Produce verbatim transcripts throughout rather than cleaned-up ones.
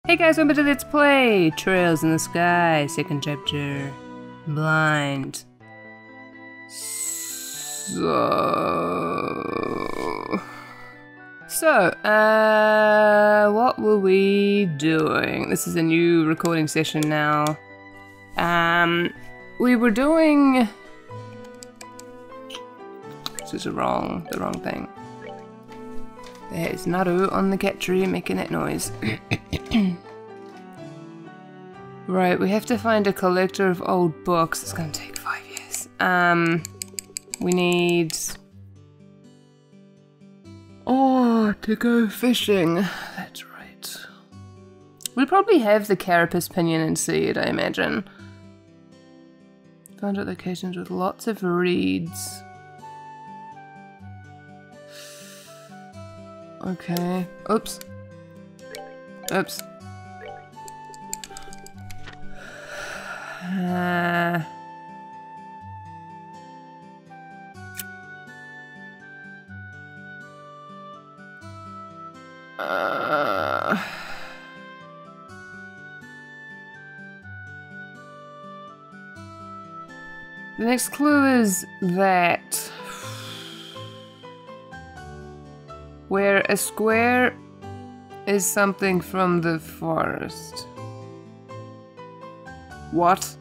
Hey guys, welcome to Let's Play Trails in the Sky, second chapter. Blind. So... So, uh... what were we doing? This is a new recording session now. Um... We were doing... This is the wrong, the wrong thing. There is Naru on the cat tree making that noise. Right, we have to find a collector of old books. It's gonna take five years. Um, we need... Oh, to go fishing. That's right. We'll probably have the carapace pinion and seed, I imagine. Found out locations with lots of reeds. Okay. Oops. Oops. Uh... Uh... The next clue is that where a square is something from the forest. What?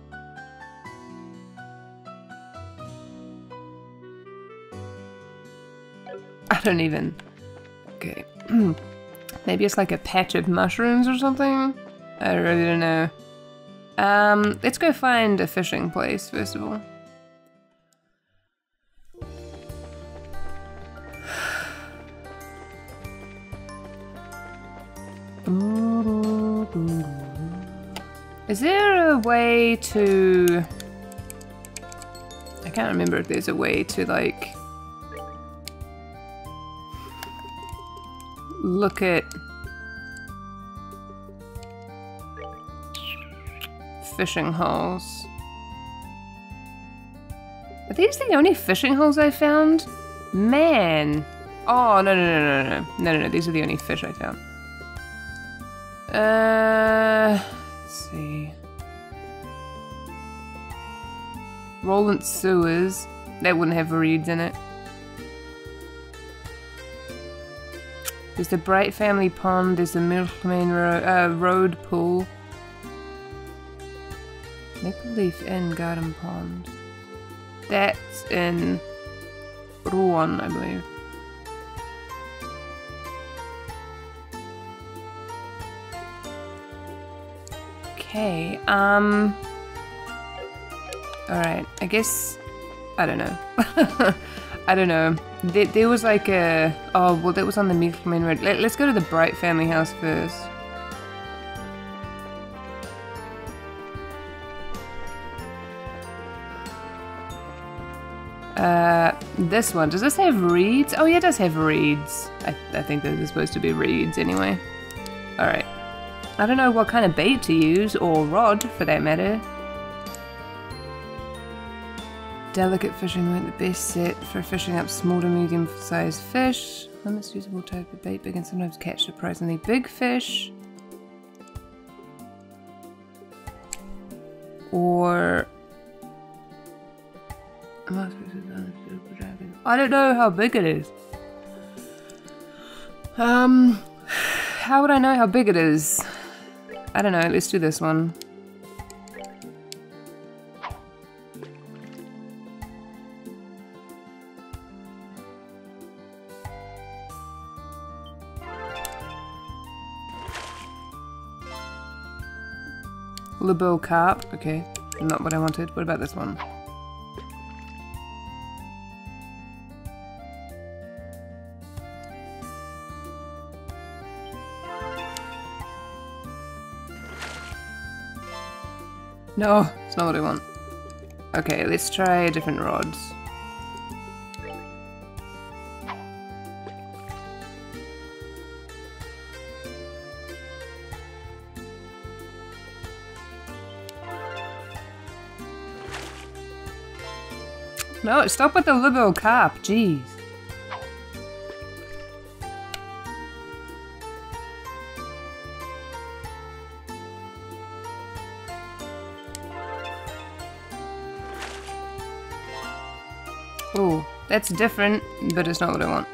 I don't even... Okay. Maybe it's like a patch of mushrooms or something? I really don't know. Um, let's go find a fishing place, first of all. Is there a way to... I can't remember if there's a way to, like... look at... fishing holes. Are these the only fishing holes I found? Man! Oh, no, no, no, no, no. No, no, no, these are the only fish I found. Uh... Let's see. Roland Sewers. That wouldn't have reeds in it. There's the Bright Family Pond. There's the Milkmain Ro uh, Road Pool. Maple Leaf Inn Garden Pond. That's in Rouen, I believe. Okay, um... Alright, I guess... I don't know. I don't know. There, there was like a... Oh, well that was on the Milkmain Road. Let, let's go to the Bright Family House first. Uh, this one. Does this have reeds? Oh yeah, it does have reeds. I, I think those are supposed to be reeds anyway. Alright. I don't know what kind of bait to use, or rod for that matter. Delicate fishing weren't the best set for fishing up small to medium sized fish. Limit suitable type of bait, but can sometimes catch surprisingly big fish. Or... I don't know how big it is. Um, how would I know how big it is? I don't know, let's do this one. Libo carp, okay, not what I wanted. What about this one? No, it's not what I want. Okay, let's try different rods. No, stop with the Libo carp, jeez. Oh, that's different, but it's not what I want.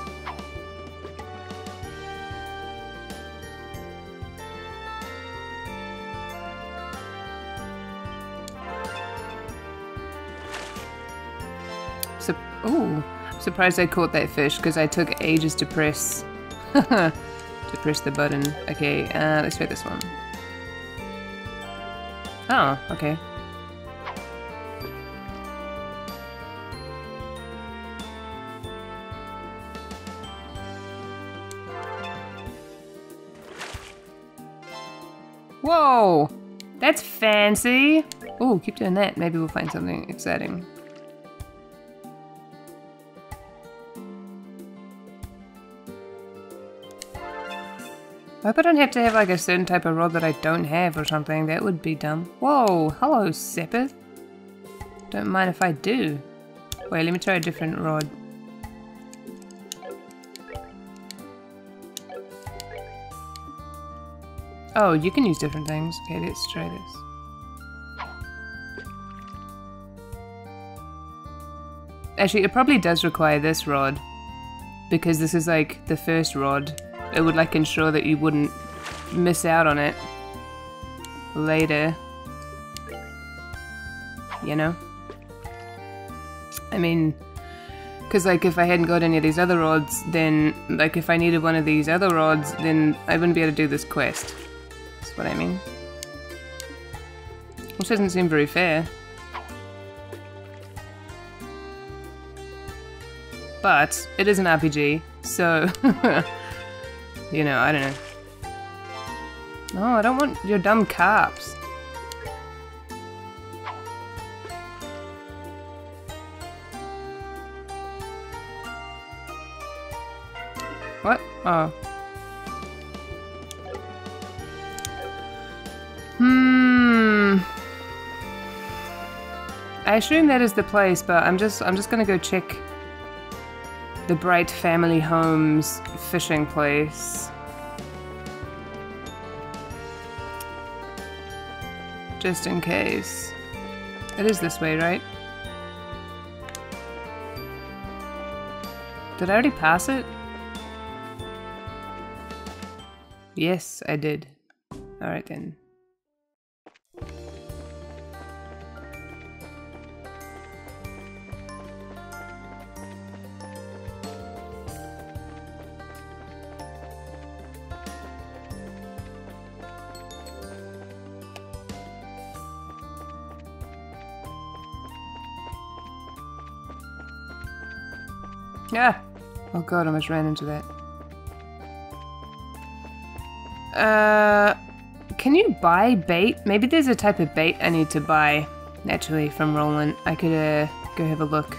So, oh, I'm surprised I caught that fish because I took ages to press to press the button. Okay, uh, let's try this one. Oh, okay. Whoa! That's fancy! Oh, keep doing that. Maybe we'll find something exciting. I hope I don't have to have like a certain type of rod that I don't have or something. That would be dumb. Whoa! Hello, Sepith. Don't mind if I do. Wait, let me try a different rod. Oh, you can use different things. Okay, let's try this. Actually, it probably does require this rod. Because this is like the first rod. It would like ensure that you wouldn't miss out on it later. You know? I mean, because like if I hadn't got any of these other rods, then like if I needed one of these other rods, then I wouldn't be able to do this quest. That's what I mean. Which doesn't seem very fair. But it is an R P G, so you know, I don't know. No, I don't want your dumb carps. What? Oh. Hmm. I assume that is the place, but I'm just I'm just gonna go check the Bright Family Homes fishing place. Just in case. It is this way, right? Did I already pass it? Yes, I did. Alright then. Yeah. Oh god, I almost ran into that. Uh, can you buy bait? Maybe there's a type of bait I need to buy, naturally, from Roland. I could uh, go have a look.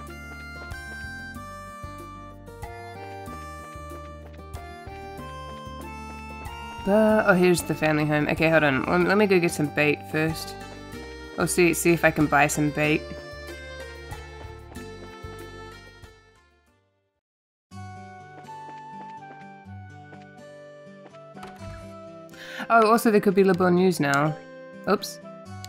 Uh, oh, here's the family home. Okay, hold on. Let me, let me go get some bait first. Oh, see, see if I can buy some bait. Oh, also there could be liberal news now. Oops.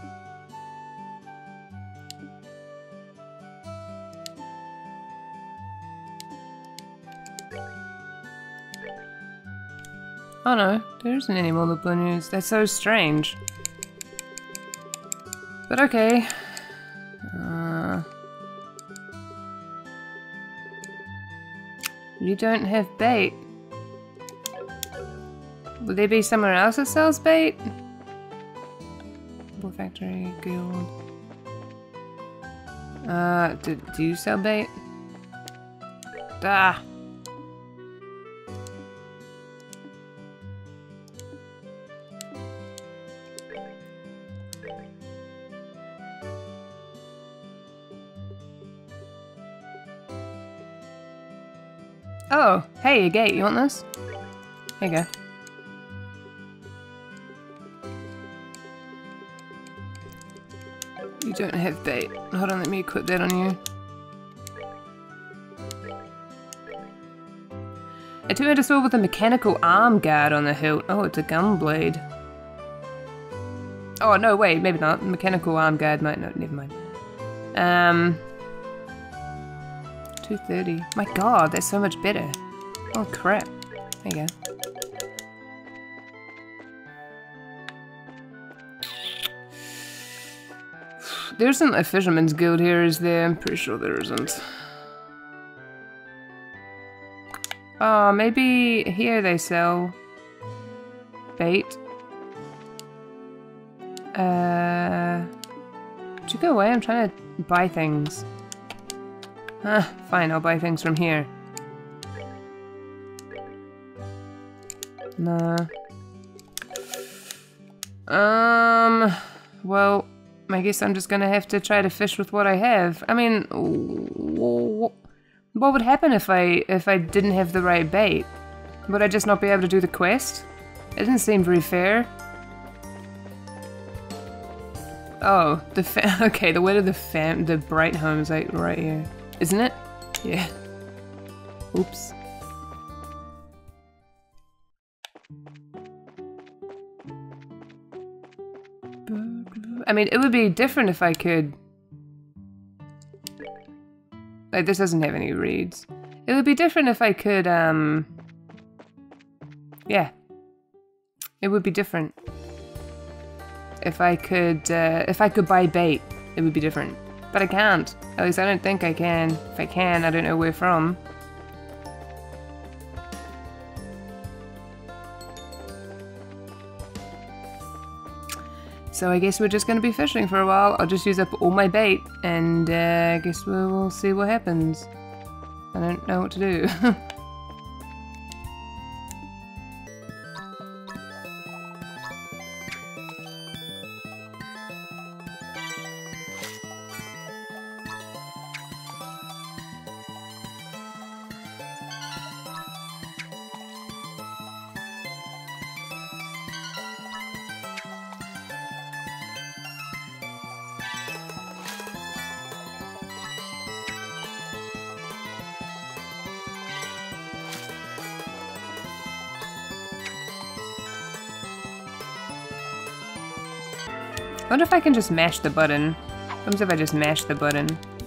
Oh no, there isn't any more liberal news. That's so strange. But okay. Uh, you don't have bait. Would there be somewhere else that sells bait? Bull Factory, Guild. Uh, do, do you sell bait? Ah! Oh, hey, a gate. You want this? There you go. You don't have bait. Hold on, let me equip that on you. A two-handed sword with a mechanical arm guard on the hilt. Oh, it's a gun blade. Oh, no, wait, maybe not. Mechanical arm guard might not. Never mind. Um. two thirty. My god, that's so much better. Oh crap. There you go. There isn't a fisherman's guild here, is there? I'm pretty sure there isn't. Oh, maybe here they sell bait. Uh, would you go away? I'm trying to buy things. Ah, fine, I'll buy things from here. Nah. Um, well, I guess I'm just gonna have to try to fish with what I have. I mean, what would happen if I if I didn't have the right bait? Would I just not be able to do the quest? It didn't seem very fair. Oh, the fa okay, the way to the fam the bright home is like right here, isn't it? Yeah. Oops. I mean, it would be different if I could... Like, this doesn't have any reeds. It would be different if I could, um... yeah. It would be different. If I could, uh, if I could buy bait, it would be different. But I can't. At least I don't think I can. If I can, I don't know where from. So I guess we're just going to be fishing for a while. I'll just use up all my bait, and uh, I guess we'll, we'll see what happens. I don't know what to do. I wonder if I can just mash the button. What happens if I just mash the button?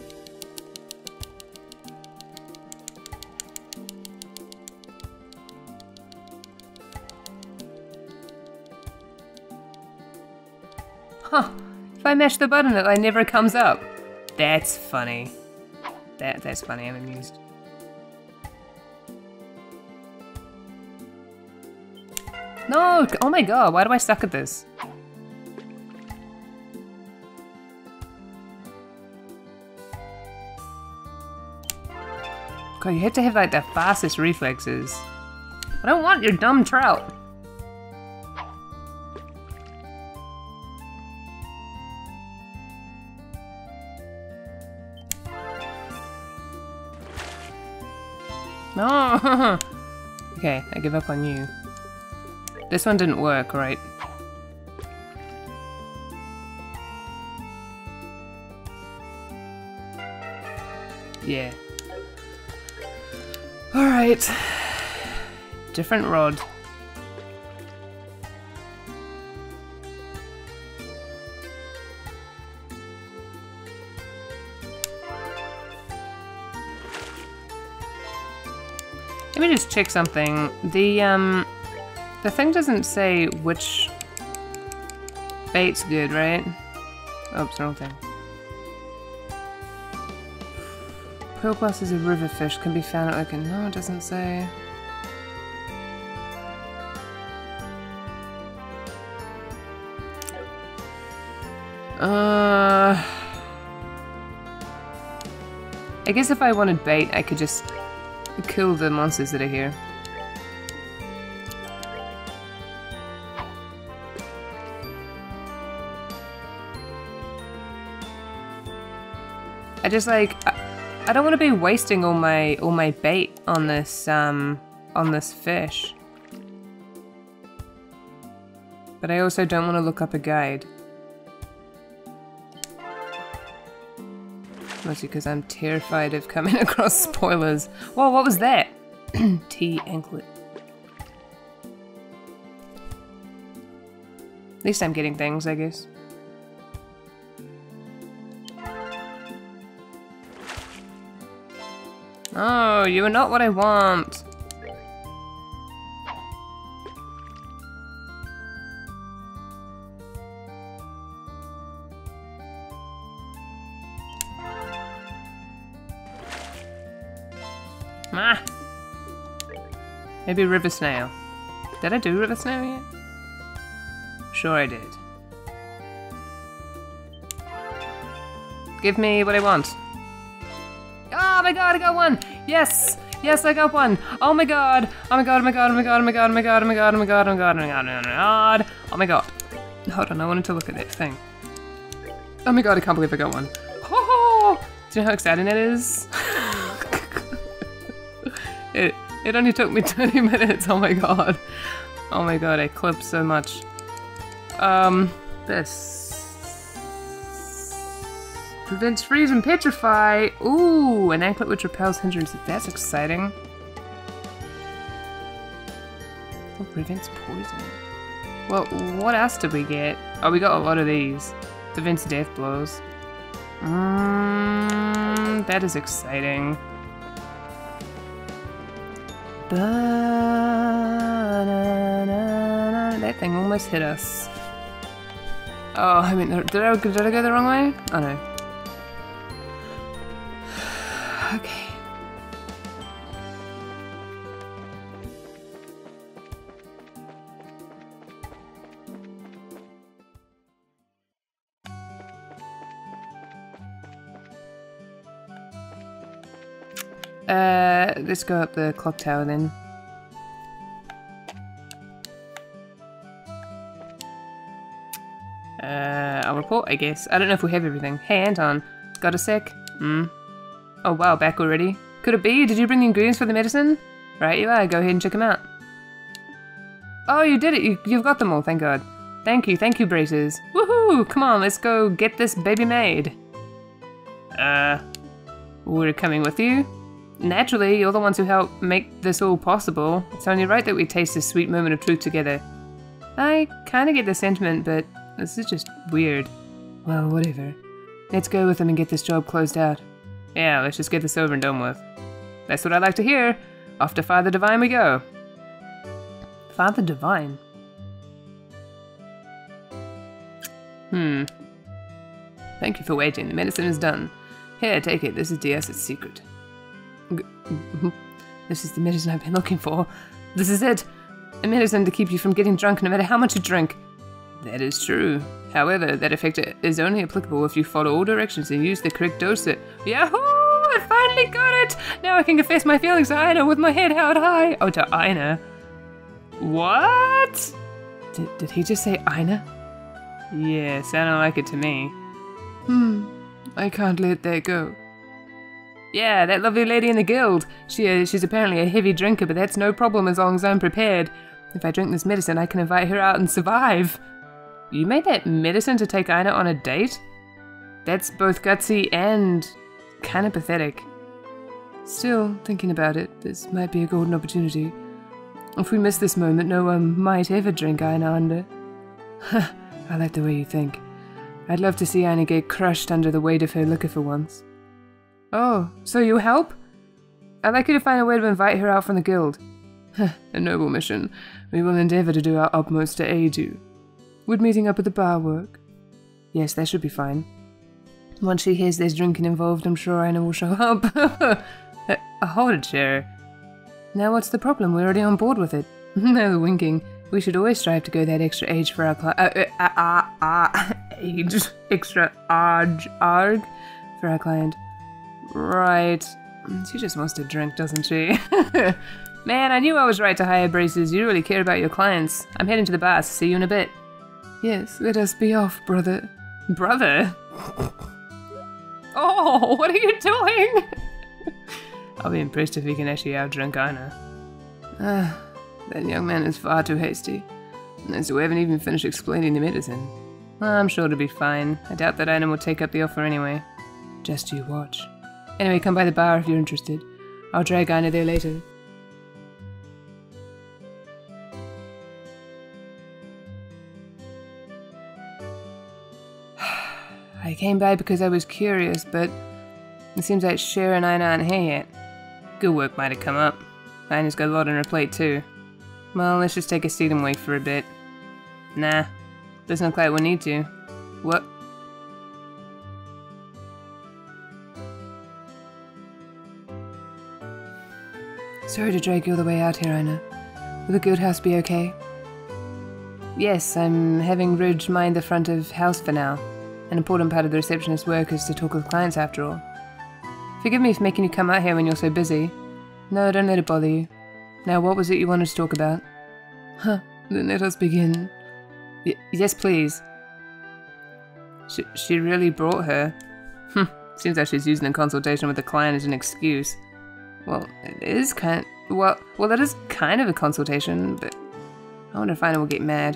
Huh. If I mash the button, it like never comes up. That's funny. That that's funny, I'm amused. No! Oh my god, why do I suck at this? God, you have to have like the fastest reflexes. I don't want your dumb trout. No. Okay, I give up on you. This one didn't work, right? Yeah. Alright. Different rod. Let me just check something. The, um... The thing doesn't say which bait's good, right? Oops, wrong thing. Pearl Plus is a river fish, can be found at like a... No, it doesn't say. Uh... I guess if I wanted bait, I could just kill the monsters that are here. I just like... I I don't want to be wasting all my all my bait on this um on this fish. But I also don't want to look up a guide. Mostly because I'm terrified of coming across spoilers. Whoa, what was that? T anklet. At least I'm getting things, I guess. Oh, you are not what I want. Ah. Maybe river snail. Did I do river snail yet? Sure I did. Give me what I want. Oh my god, I got one! Yes! Yes, I got one! Oh my god! Oh my god, oh my god, oh my god, oh my god, oh my god, oh my god, oh my god, oh my god, oh my god, oh my god, oh my god. Hold on, I wanted to look at that thing. Oh my god, I can't believe I got one. Oh! Do you know how exciting that is? it, it only took me twenty minutes, oh my god. Oh my god, I clipped so much. Um, this. Prevents freeze and petrify. Ooh, an anklet which repels hindrances. That's exciting. Oh, prevents poison. Well, what else did we get? Oh, we got a lot of these. Prevents death blows. Mmm, that is exciting. That thing almost hit us. Oh, I mean, did I, did I go the wrong way? Oh no. Okay. Uh, let's go up the clock tower then. Uh, I'll report, I guess. I don't know if we have everything. Hey, Anton. Got a sec? Hmm. Oh wow, back already? Could it be? Did you bring the ingredients for the medicine? Right you are, go ahead and check them out. Oh, you did it! You, you've got them all, thank god. Thank you, thank you, Braces. Woohoo! Come on, let's go get this baby made. Uh, we're coming with you? Naturally, you're the ones who helped make this all possible. It's only right that we taste this sweet moment of truth together. I kinda get the sentiment, but this is just weird. Well, whatever. Let's go with them and get this job closed out. Yeah, let's just get this over and done with. That's what I like to hear. Off to Father Divine we go. Father Divine? Hmm. Thank you for waiting. The medicine is done. Here, take it. This is D S's secret. This is the medicine I've been looking for. This is it. A medicine to keep you from getting drunk no matter how much you drink. That is true. However, that effect is only applicable if you follow all directions and use the correct dose. Yahoo! I finally got it! Now I can confess my feelings to Ina with my head held high. Oh, to Ina. What? Did, did he just say Ina? Yeah, sounded like it to me. Hmm. I can't let that go. Yeah, that lovely lady in the guild. She uh, She's apparently a heavy drinker, but that's no problem as long as I'm prepared. If I drink this medicine, I can invite her out and survive. You made that medicine to take Ina on a date? That's both gutsy and kind of pathetic. Still, thinking about it, this might be a golden opportunity. If we miss this moment, no one might ever drink Ina under. I like the way you think. I'd love to see Ina get crushed under the weight of her liquor for once. Oh, so you help? I'd like you to find a way to invite her out from the guild. A noble mission. We will endeavour to do our utmost to aid you. Would meeting up at the bar work? Yes, that should be fine. Once she hears there's drinking involved, I'm sure Ina will show up. uh, hold it, Cher. Now what's the problem? We're already on board with it. No, the winking. We should always strive to go that extra age for our cli- uh, uh, uh, uh, uh, age. Extra arg, arg for our client. Right. She just wants to drink, doesn't she? Man, I knew I was right to hire Braces. You really care about your clients. I'm heading to the bar, so see you in a bit. Yes, let us be off, brother. Brother? Oh, what are you doing? I'll be impressed if he can actually outdrink Ina. Ah, that young man is far too hasty. And so we haven't even finished explaining the medicine. I'm sure it'll be fine. I doubt that Ina will take up the offer anyway. Just you watch. Anyway, come by the bar if you're interested. I'll drag Ina there later. I came by because I was curious, but it seems like Cher and Ina aren't here yet. Good work might have come up. Ina's got a lot on her plate too. Well, let's just take a seat and wait for a bit. Nah, doesn't look like we'll need to. What? Sorry to drag you all the way out here, Ina. Will the good house be okay? Yes, I'm having Ridge mind the front of house for now. An important part of the receptionist's work is to talk with clients after all. Forgive me for making you come out here when you're so busy. No, don't let it bother you. Now, what was it you wanted to talk about? Huh, then let us begin. Y yes, please. She, she really brought her. Hm, seems like she's using the consultation with the client as an excuse. Well, it is kind well, well, that is kind of a consultation, but I wonder if Ina will get mad.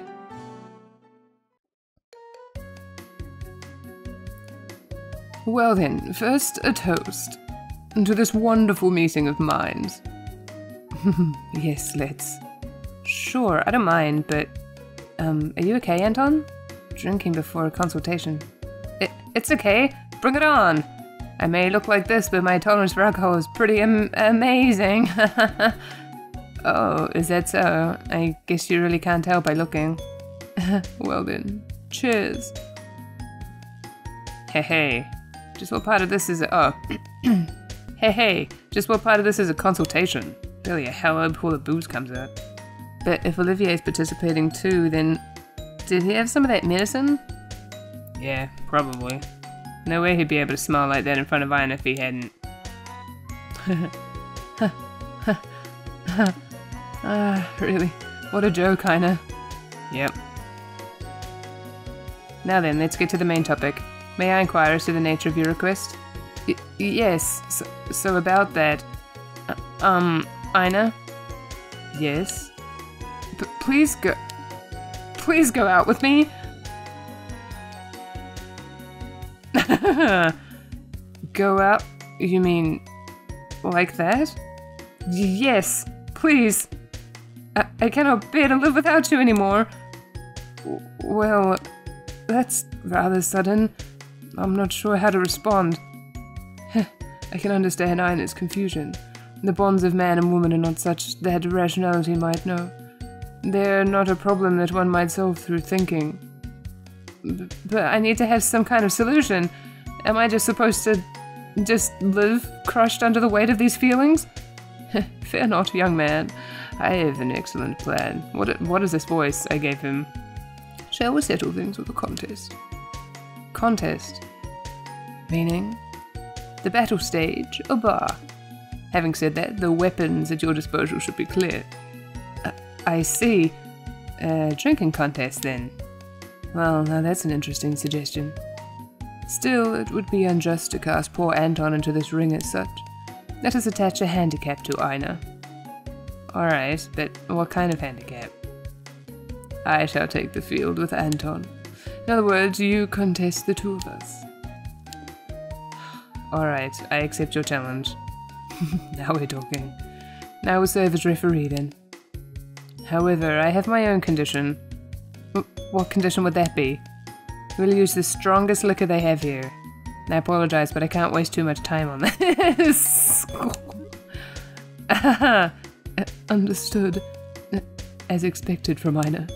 Well then, first a toast to this wonderful meeting of minds. Yes, let's. Sure, I don't mind, but um, are you okay, Anton? Drinking before a consultation. It, it's okay. Bring it on. I may look like this, but my tolerance for alcohol is pretty am amazing. Oh, is that so? I guess you really can't tell by looking. Well then, cheers. Hey hey, just what part of this is a- oh. Hey hey, just what part of this is a consultation? Barely a hour before the booze comes out. But if Olivier's participating too, then did he have some of that medicine? Yeah, probably. No way he'd be able to smile like that in front of Ina if he hadn't. Ah, really? What a joke, Ina. Yep. Now then, let's get to the main topic. May I inquire as to the nature of your request? Y yes, so, so about that. Uh, um, Ina? Yes? P please go- Please go out with me! Go out? You mean like that? Y yes, please. I, I cannot bear to live without you anymore. W well, that's rather sudden. I'm not sure how to respond. I can understand Ina's confusion. The bonds of man and woman are not such that rationality might know. They're not a problem that one might solve through thinking. B but I need to have some kind of solution. Am I just supposed to just live crushed under the weight of these feelings? Fear not, young man. I have an excellent plan. What, what is this voice I gave him? Shall we settle things with a contest? Contest? Meaning? The battle stage, a bar. Having said that, the weapons at your disposal should be clear. Uh, I see. A drinking contest, then. Well, now that's an interesting suggestion. Still, it would be unjust to cast poor Anton into this ring as such. Let us attach a handicap to Ina. Alright, but what kind of handicap? I shall take the field with Anton. In other words, you contest the two of us. Alright, I accept your challenge. Now we're talking. Now we'll serve as referee then. However, I have my own condition. W what condition would that be? We'll use the strongest liquor they have here. I apologize, but I can't waste too much time on this. uh, understood. As expected from Ina.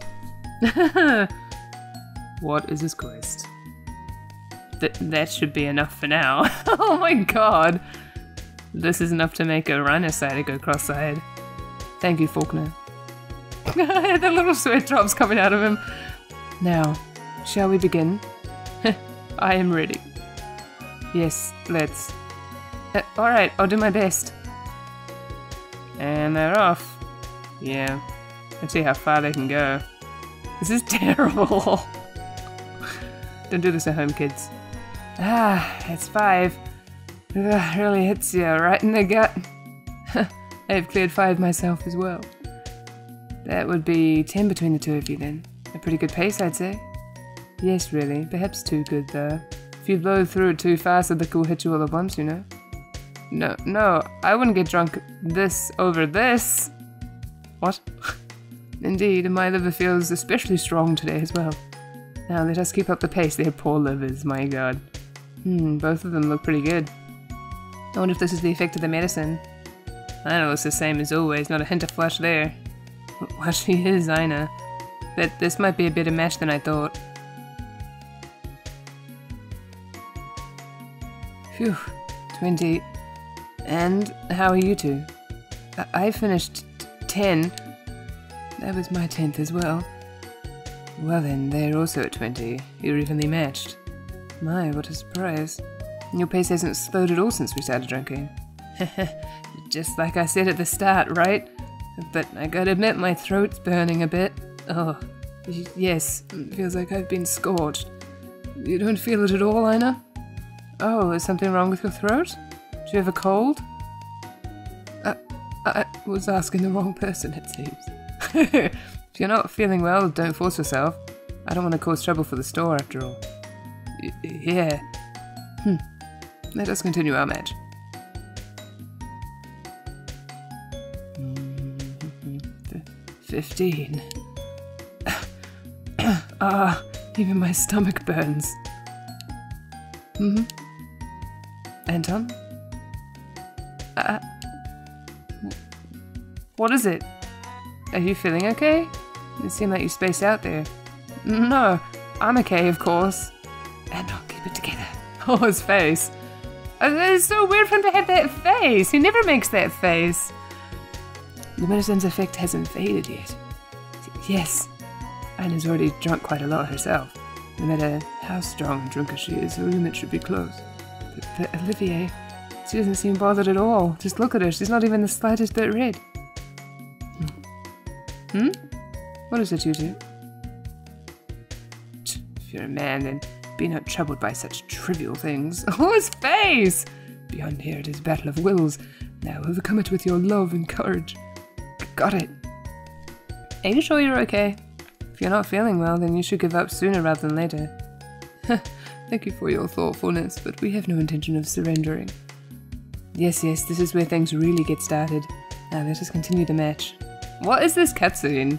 What is his quest? Th that should be enough for now. Oh my god! This is enough to make a rhinoceros go cross-eyed. Thank you, Faulkner. The little sweat drops coming out of him. Now, shall we begin? I am ready. Yes, let's. Uh, Alright, I'll do my best. And they're off. Yeah, let's see how far they can go. This is terrible. Don't do this at home, kids. Ah, it's five. Ugh, really hits you right in the gut. I have cleared five myself as well. That would be ten between the two of you then. A pretty good pace, I'd say. Yes, really. Perhaps too good, though. If you blow through it too fast, the liquor will hit you all at once, you know? No, no, I wouldn't get drunk this over this. What? Indeed, and my liver feels especially strong today as well. Now let us keep up the pace. They're poor livers, my god. Hmm, both of them look pretty good. I wonder if this is the effect of the medicine. Ina looks the same as always, not a hint of flush there. Well, she is Ina. But this might be a better match than I thought. Phew, twenty. And how are you two? I, I finished ten. That was my tenth as well. Well then, they're also at twenty. You're evenly matched. My, what a surprise. Your pace hasn't slowed at all since we started drinking. Just like I said at the start, right? But I gotta admit my throat's burning a bit. Oh, yes, it feels like I've been scorched. You don't feel it at all, Ina? Oh, is something wrong with your throat? Do you have a cold? Uh, I was asking the wrong person, it seems. If you're not feeling well, don't force yourself. I don't want to cause trouble for the store, after all. Y yeah. Hmm. Let us continue our match. Fifteen. Ah, even my stomach burns. Mm-hmm. Anton? Uh, what is it? Are you feeling okay? It seemed like you spaced out there. No, I'm okay, of course. Anton, keep it together. Oh, his face. Uh, it's so weird for him to have that face. He never makes that face. The medicine's effect hasn't faded yet. Yes, Ina's already drunk quite a lot herself. No matter how strong and drunk as she is, her limit should be close. But, but Olivier, she doesn't seem bothered at all. Just look at her, she's not even the slightest bit red. Hmm? Hmm? What is it you do? If you're a man, then be not troubled by such trivial things. Oh, his face! Beyond here it is battle of wills. Now overcome it with your love and courage. Got it. Are you sure you're okay? If you're not feeling well, then you should give up sooner rather than later. Thank you for your thoughtfulness, but we have no intention of surrendering. Yes, yes, this is where things really get started. Now let us continue the match. What is this cutscene?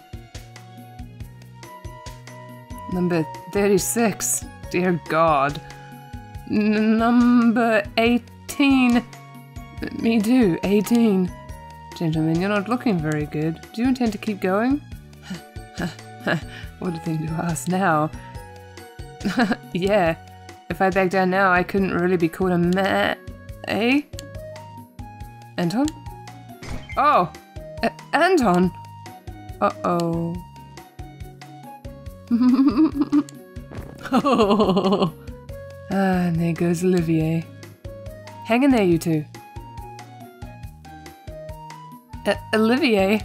Number thirty-six. Dear God. N number eighteen. Me too, eighteen. Gentlemen, you're not looking very good. Do you intend to keep going? What a thing to ask now. Yeah, if I back down now, I couldn't really be called a ma- eh? Anton? Oh! A Anton! Uh-oh. Oh. Ah, and there goes Olivier. Hang in there, you two. Uh, Olivier?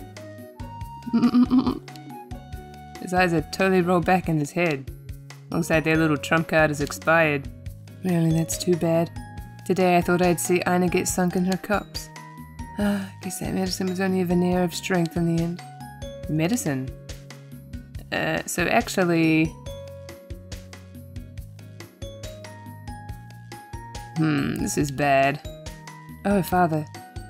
His eyes are totally rolled back in his head. Looks like their little trump card has expired. Really, that's too bad. Today I thought I'd see Ina get sunk in her cups. Ah, I guess that medicine was only a veneer of strength in the end. Medicine? Uh, so actually... Hmm, this is bad. Oh, father.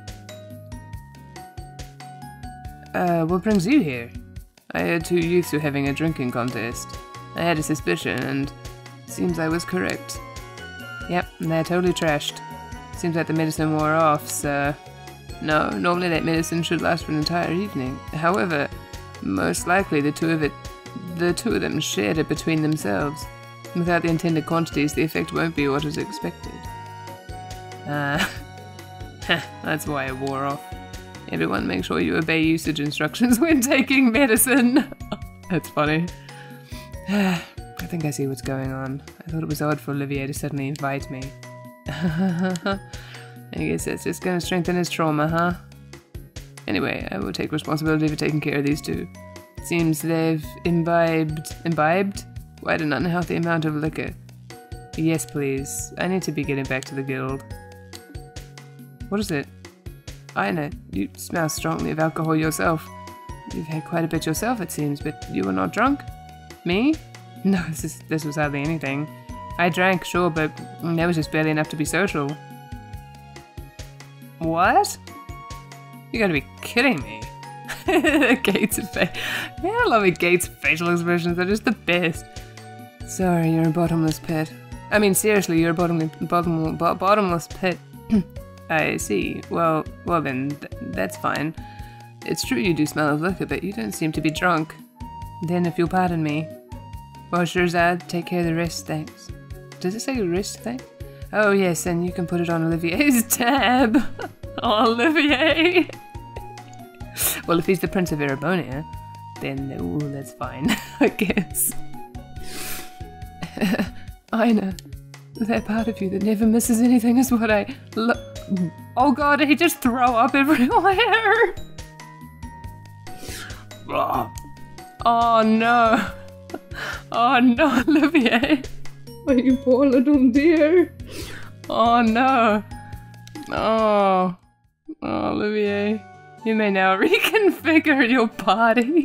Uh, what brings you here? I heard two youths were having a drinking contest. I had a suspicion, and seems I was correct. Yep, they're totally trashed. Seems like the medicine wore off, so... No, normally that medicine should last for an entire evening. However, most likely the two of it... the two of them shared it between themselves. Without the intended quantities, the effect won't be what is expected. Ah, uh, that's why it wore off. Everyone make sure you obey usage instructions when taking medicine. That's funny. I think I see what's going on. I thought it was odd for Olivier to suddenly invite me. I guess that's just going to strengthen his trauma, huh? Anyway, I will take responsibility for taking care of these two. It seems they've imbibed... Imbibed? Quite an unhealthy amount of liquor. Yes, please. I need to be getting back to the guild. What is it? Ina, you smell strongly of alcohol yourself. You've had quite a bit yourself, it seems, but you were not drunk? Me? No, this, is, this was hardly anything. I drank, sure, but that was just barely enough to be social. What? You gotta be kidding me. Gates' face. Yeah, I love it. Gates' facial expressions are just the best. Sorry, you're a bottomless pit. I mean, seriously, you're a bottomless, bottom, bo bottomless pit. I see. Well, well then, th that's fine. It's true you do smell of liquor, but you don't seem to be drunk. Then, if you'll pardon me. Well, Shirzad, take care of the rest, thanks. Does it say rest, thanks? Oh yes, and you can put it on Olivier's tab. Olivier! Well, if he's the Prince of Erebonia, then ooh, that's fine, I guess. Ina, that part of you that never misses anything is what I lo- Oh god, did he just throw up everywhere? Oh no. Oh no, Olivier. Oh, you poor little dear. Oh no. Oh. Oh, Olivier. You may now reconfigure your body.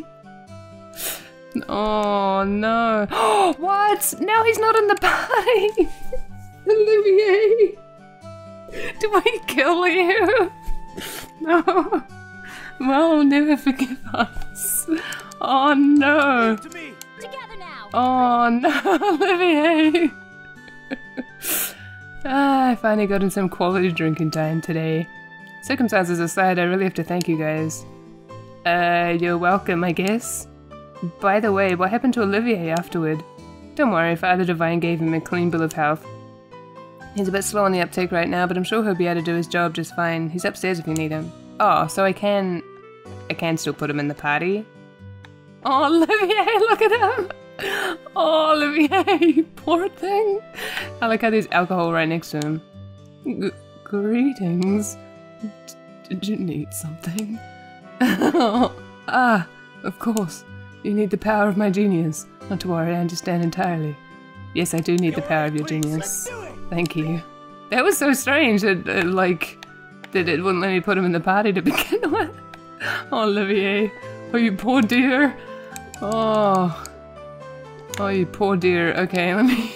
Oh no. What? Now he's not in the party. Olivier. Do I kill you? No. Well, I'll never forgive us. Oh no. Together now. Oh no, Olivier. Ah, I finally got in some quality drinking time today. Circumstances aside, I really have to thank you guys. Uh, you're welcome, I guess. By the way, what happened to Olivier afterward? Don't worry, Father Divine gave him a clean bill of health. He's a bit slow on the uptake right now, but I'm sure he'll be able to do his job just fine. He's upstairs if you need him. Oh, so I can... I can still put him in the party? Oh, Olivier, look at him! Oh, Olivier, poor thing. I like how there's alcohol right next to him. G greetings. D did you need something? Ah, of course. You need the power of my genius. Not to worry, I understand entirely. Yes, I do need the power of your genius. Thank you. That was so strange that, uh, like, that it wouldn't let me put him in the party to begin with. Oh, Olivier. Oh, you poor dear. Oh. Oh, you poor dear. Okay, let me...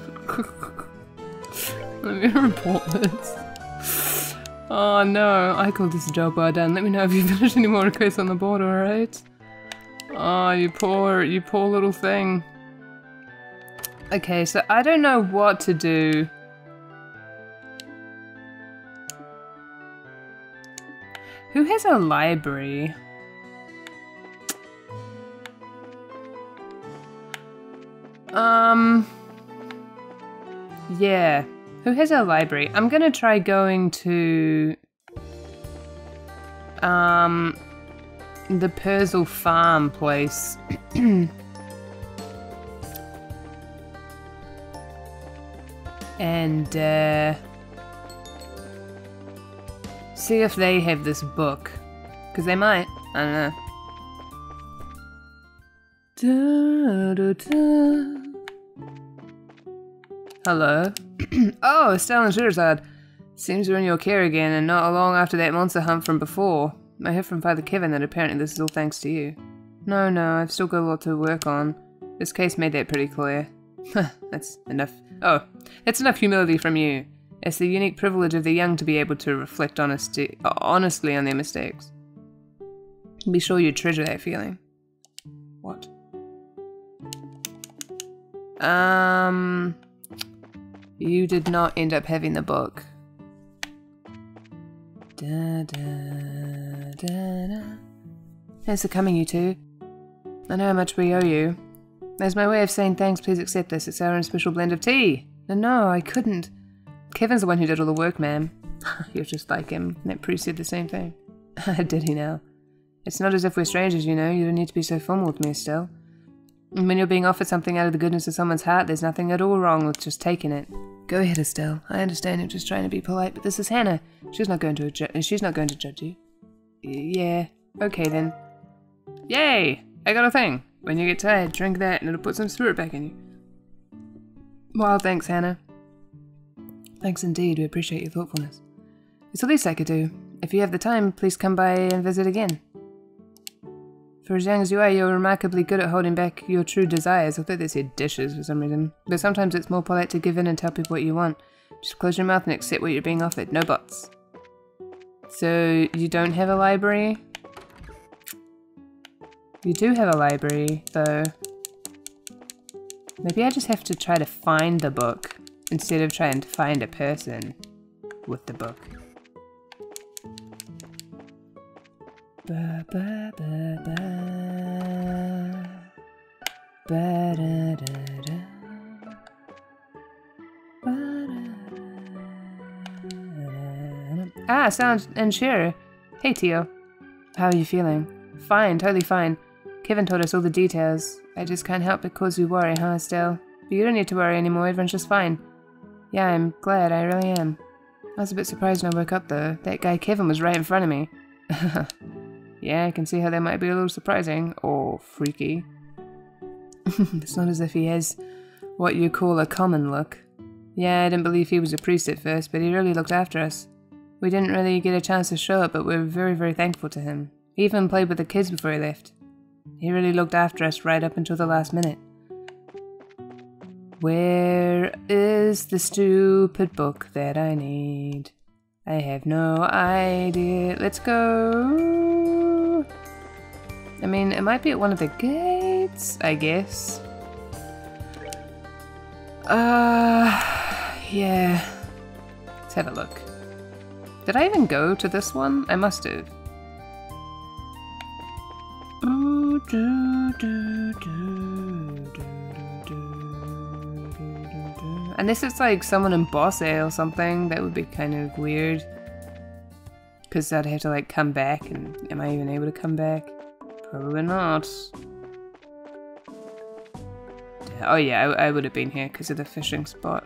let me report this. Oh no, I call this job well done. Let me know if you finish any more requests on the board, alright? Oh, you poor, you poor little thing. Okay, so I don't know what to do. Who has a library? Um... Yeah. Who has a library? I'm gonna try going to... Um... the Purzel Farm place. And, uh... see if they have this book. Because they might. I don't know. Da, da, da. Hello. Oh, Estelle and Shirzad. Seems we're in your care again, and not long after that monster hunt from before. I heard from Father Kevin that apparently this is all thanks to you. No, no, I've still got a lot to work on. This case made that pretty clear. That's enough. Oh, that's enough humility from you. It's the unique privilege of the young to be able to reflect honesty, honestly on their mistakes. Be sure you treasure that feeling. What? Um... You did not end up having the book. Da, da, da, da. Thanks for coming, you two. I know how much we owe you. As my way of saying thanks, please accept this. It's our own special blend of tea. No, no, I couldn't. Kevin's the one who did all the work, ma'am. You're just like him. That priest said the same thing. Did he now? It's not as if we're strangers, you know. You don't need to be so formal with me, Estelle. And when you're being offered something out of the goodness of someone's heart, there's nothing at all wrong with just taking it. Go ahead, Estelle. I understand you're just trying to be polite, but this is Hannah. She's not going to ju she's not going to judge you. Y yeah. Okay then. Yay! I got a thing. When you get tired, drink that, and it'll put some spirit back in you. Well, thanks, Hannah. Thanks indeed. We appreciate your thoughtfulness. It's the least I could do. If you have the time, please come by and visit again. For as young as you are, you're remarkably good at holding back your true desires. I thought they said dishes for some reason. But sometimes it's more polite to give in and tell people what you want. Just close your mouth and accept what you're being offered. No buts. So, you don't have a library? You do have a library, though. Maybe I just have to try to find the book, instead of trying to find a person with the book. Ba, ba, ba, ba. Ba, da, da, da. Ba, da, da, da. Ah, Sound and Cher. Hey, Tio. How are you feeling? Fine, totally fine. Kevin told us all the details. I just can't help but cause you worry, huh, Estelle? But you don't need to worry anymore, everyone's just fine. Yeah, I'm glad, I really am. I was a bit surprised when I woke up, though. That guy Kevin was right in front of me. Yeah, I can see how that might be a little surprising. Or freaky. It's not as if he has what you call a common look. Yeah, I didn't believe he was a priest at first, but he really looked after us. We didn't really get a chance to show it, but we're very, very thankful to him. He even played with the kids before he left. He really looked after us right up until the last minute. Where is the stupid book that I need? I have no idea. Let's go. I mean, it might be at one of the gates, I guess. Uh, yeah. Let's have a look. Did I even go to this one? I must have. Ooh, do, do, do, do, do, do, do. Unless it's like someone in Boss A or something, that would be kind of weird. Because I'd have to like come back, and am I even able to come back? Probably not. Oh yeah, I, I would have been here because of the fishing spot.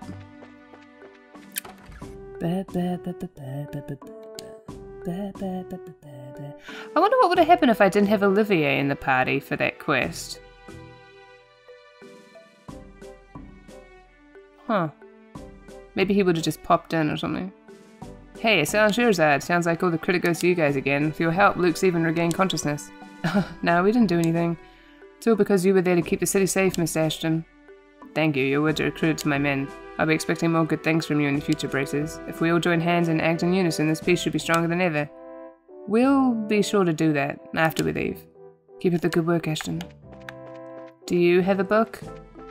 I wonder what would have happened if I didn't have Olivier in the party for that quest. Huh. Maybe he would have just popped in or something. Hey, Sound Sherzad. Sounds like all the credit goes to you guys again. For your help, Luke's even regained consciousness. No, we didn't do anything. It's all because you were there to keep the city safe, Miss Ashton. Thank you, your words are a credit to my men. I'll be expecting more good things from you in the future, Braces. If we all join hands and act in unison, this peace should be stronger than ever. We'll be sure to do that after we leave. Keep up the good work, Ashton. Do you have a book?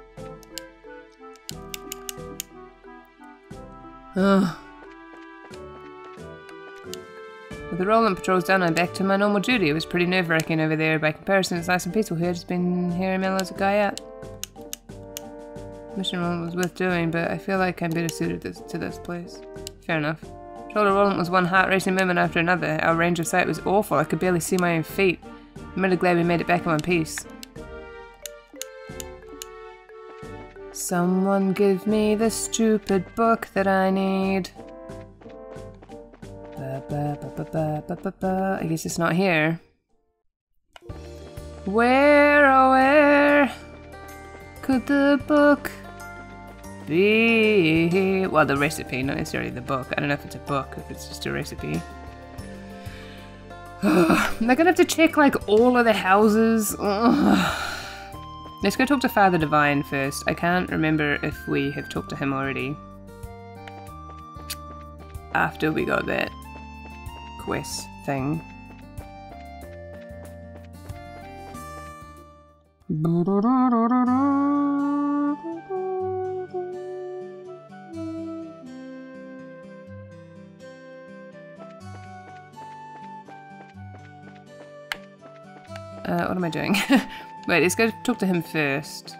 Ugh. With the Roland patrols done, I'm back to my normal duty. It was pretty nerve-wracking over there. By comparison, it's nice and peaceful here. Just been hearing mellows a guy out. Mission Roland was worth doing, but I feel like I'm better suited this, to this place. Fair enough. Shoulder Roland was one heart-racing moment after another. Our range of sight was awful. I could barely see my own feet. I'm really glad we made it back in one piece. Someone give me the stupid book that I need. Ba, ba, ba, ba, ba, ba, ba, ba. I guess it's not here. Where, oh where could the book be? Well, the recipe, not necessarily the book. I don't know if it's a book, if it's just a recipe. Am I gonna have to check like all of the houses? Ugh. Let's go talk to Father Divine first. I can't remember if we have talked to him already. After we got that quest thing. Uh, what am I doing? Wait, let's go talk to him first.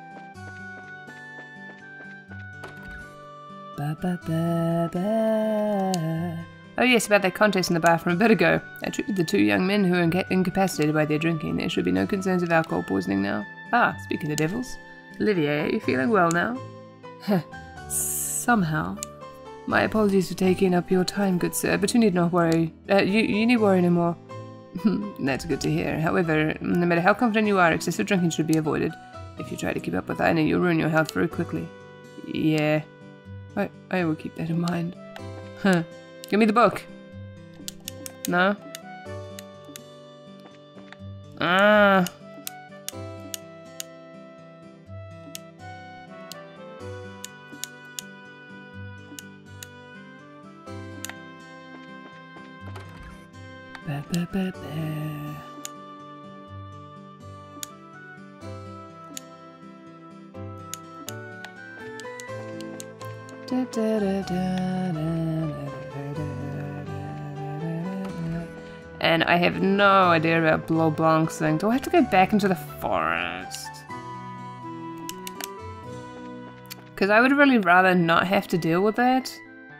Ba, ba, ba, ba. Oh yes, about that contest in the bathroom a bit ago. I treated the two young men who were inca incapacitated by their drinking. There should be no concerns of alcohol poisoning now. Ah, speak of the devils. Olivier, are you feeling well now? Somehow. My apologies for taking up your time, good sir, but you need not worry. Uh, you, you need worry no more. That's good to hear. However, no matter how confident you are, excessive drinking should be avoided. If you try to keep up with that, I know you'll ruin your health very quickly. Yeah. I, I will keep that in mind. Huh. Give me the book. No? Ah. Ba, ba, ba, ba. Da, da, da, da, da, da, da, da, da. And I have no idea about Blanc Blanc's thing. Do I have to go back into the forest? Because I would really rather not have to deal with that.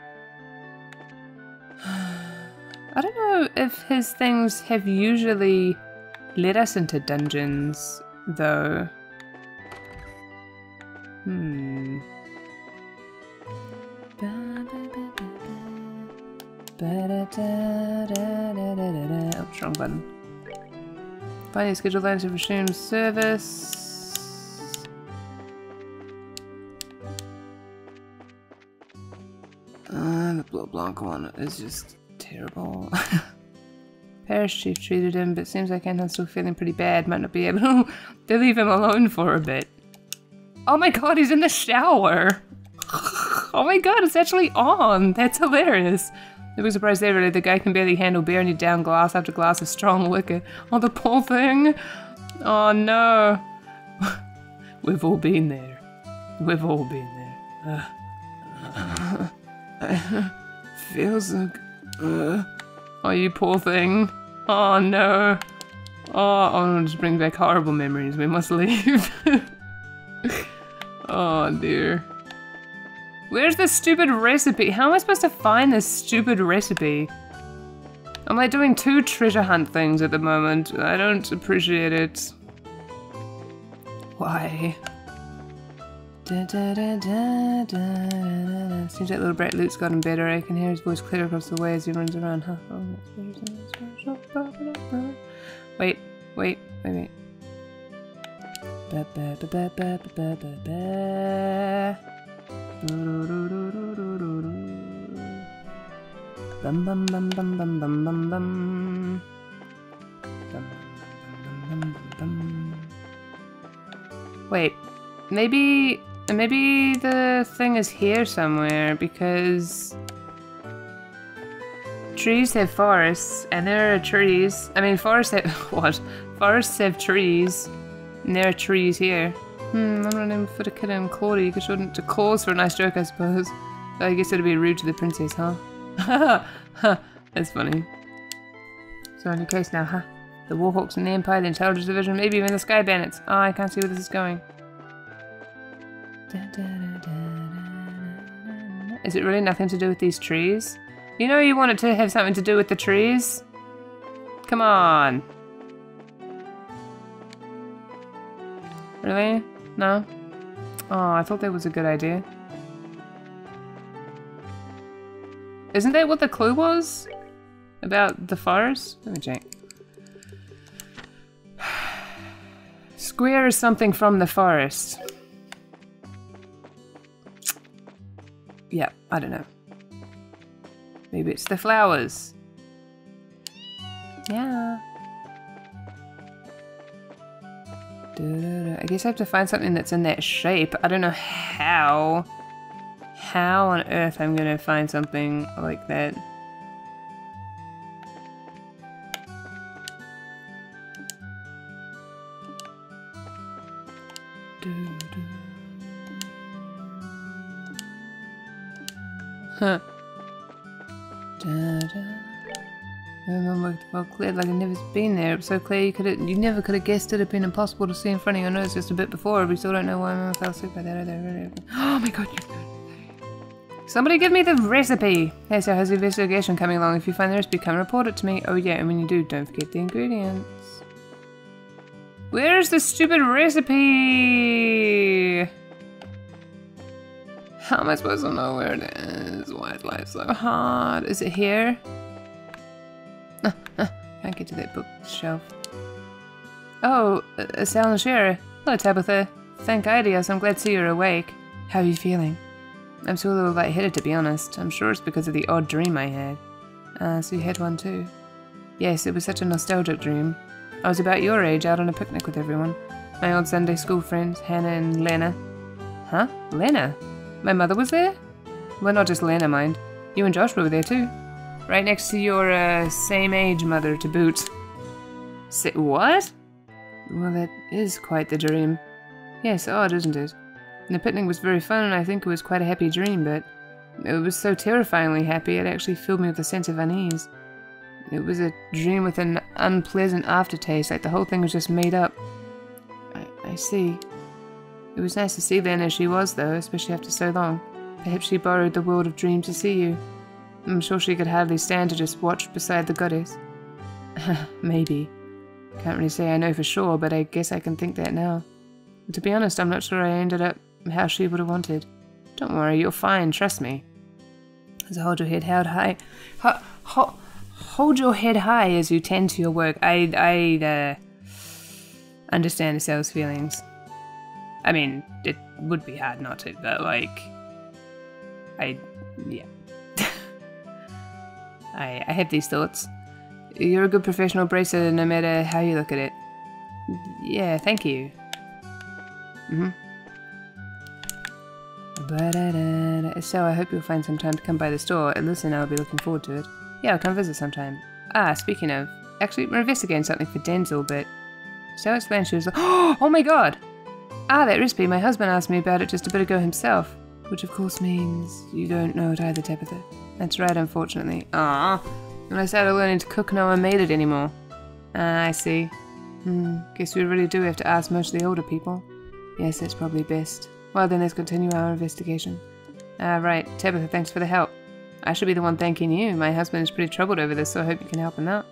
I don't know if his things have usually led us into dungeons, though. Hmm. Oh, wrong button. Finally scheduled line to resume service. Uh, the Blue Blanc one is just terrible. Parish chief treated him, but seems like Anton's still feeling pretty bad. Might not be able to leave him alone for a bit. Oh my god, he's in the shower! Oh my god, it's actually on! That's hilarious. No big surprise there, really. The guy can barely handle bearing you down glass after glass of strong liquor. Oh, the poor thing! Oh no! We've all been there. We've all been there. Uh, uh, feels like... Uh, oh, you poor thing. Oh no. Oh, oh, just bring back horrible memories. We must leave. Oh dear. Where's the stupid recipe? How am I supposed to find this stupid recipe? I'm like doing two treasure hunt things at the moment. I don't appreciate it. Why? Da, da, da, da, da, da. Seems like little Brett Luke's gotten better. I can hear his voice clear across the way as he runs around. Huh? Wait, wait, wait, wait. Ba, ba, ba, ba, ba, ba, ba, ba. Bum bum bum bum bum bum bum bum. Bum bum bum bum. Wait, maybe maybe the thing is here somewhere because trees have forests and there are trees. I mean, forests have what? Forests have trees, and there are trees here. Hmm, I'm running for the kid and Claudie, because she wouldn't to cause for a nice joke, I suppose. But I guess it'd be rude to the princess, huh? Ha! That's funny. So in your case now, huh? The Warhawks in the Empire, the Intelligence Division, maybe even the Sky Bandits. Oh, I can't see where this is going. Is it really nothing to do with these trees? You know you want it to have something to do with the trees? Come on. Really? No? Oh, I thought that was a good idea. Isn't that what the clue was? About the forest? Let me check. Square is something from the forest. Yeah, I don't know. Maybe it's the flowers. Yeah. I guess I have to find something that's in that shape. I don't know how. How on earth I'm gonna find something like that. Huh. Da, da. Everyone looked well clear, like I'd never been there. It was so clear you could you never could have guessed it had been impossible to see in front of your nose just a bit before. We still don't know why I fell asleep by that either. Oh my god, you're good. Somebody give me the recipe! Hey, so how's the investigation coming along? If you find the recipe, come report it to me. Oh yeah, and when you do, don't forget the ingredients. Where's the stupid recipe? How am I supposed to know where it is? Why is life so hard? Is it here? Uh, uh, can't get to that bookshelf. Oh, Estelle and Shara. Hello, Tabitha. Thank Ideas. I'm glad to see you're awake. How are you feeling? I'm still a little lightheaded, to be honest. I'm sure it's because of the odd dream I had. Uh, so you had one too? Yes, it was such a nostalgic dream. I was about your age, out on a picnic with everyone. My old Sunday school friends, Hannah and Lena. Huh? Lena? My mother was there? Well, not just Lena, mind. You and Josh were there too. Right next to your, uh, same-age mother to boot. Say, what? Well, that is quite the dream. Yes, odd, isn't it? And the picnic was very fun, and I think it was quite a happy dream, but it was so terrifyingly happy it actually filled me with a sense of unease. It was a dream with an unpleasant aftertaste, like the whole thing was just made up. I, I see. It was nice to see Lynn as she was, though, especially after so long. Perhaps she borrowed the world of dreams to see you. I'm sure she could hardly stand to just watch beside the goddess. Maybe. Can't really say I know for sure, but I guess I can think that now. But to be honest, I'm not sure I ended up how she would have wanted. Don't worry, you're fine, trust me. So hold your head held high. Ho ho hold your head high as you tend to your work. I, I uh, understand Estelle's feelings. I mean, it would be hard not to, but like, I, yeah. I, I have these thoughts. You're a good professional bracer no matter how you look at it. Yeah, thank you. Mm-hmm. So I hope you'll find some time to come by the store. And listen, I'll be looking forward to it. Yeah, I'll come visit sometime. Ah, speaking of, actually, we're investigating something for Denzel, but so explained she was like, oh my god! Ah, that recipe, my husband asked me about it just a bit ago himself. Which of course means you don't know it either, Tabitha. That's right, unfortunately. Ah, when I started learning to cook, no one made it anymore. Ah, I see. Hmm, guess we really do have to ask most of the older people. Yes, that's probably best. Well then, let's continue our investigation. Ah, right. Tabitha, thanks for the help. I should be the one thanking you. My husband is pretty troubled over this, so I hope you can help him out.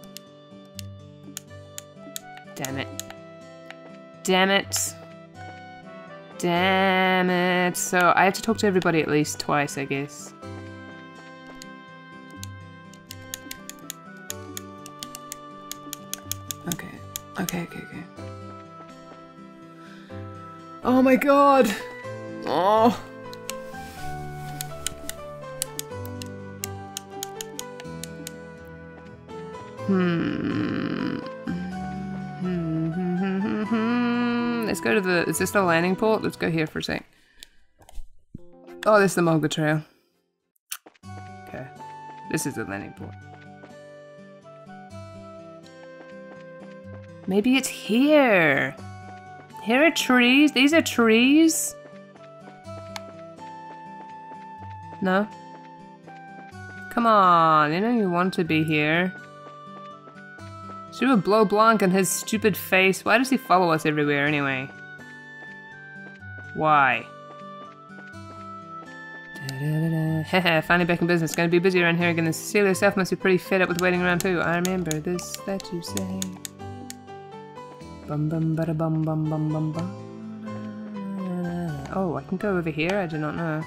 Damn it. Damn it. Damn it. So, I have to talk to everybody at least twice, I guess. Okay. Okay, okay, okay. Oh my god! Oh! Hmm. Let's go to the... Is this the landing port? Let's go here for a sec. Oh, this is the Mulga Trail. Okay. This is the landing port. Maybe it's here! Here are trees? These are trees? No? Come on, you know you want to be here. She would blow Blanc on his stupid face. Why does he follow us everywhere anyway? Why? Haha, finally back in business. Gonna be busy around here again. And Cecilia herself must be pretty fed up with waiting around too. I remember this that you say. Bum bum bada bum bum bum bum bum. Oh, I can go over here? I do not know.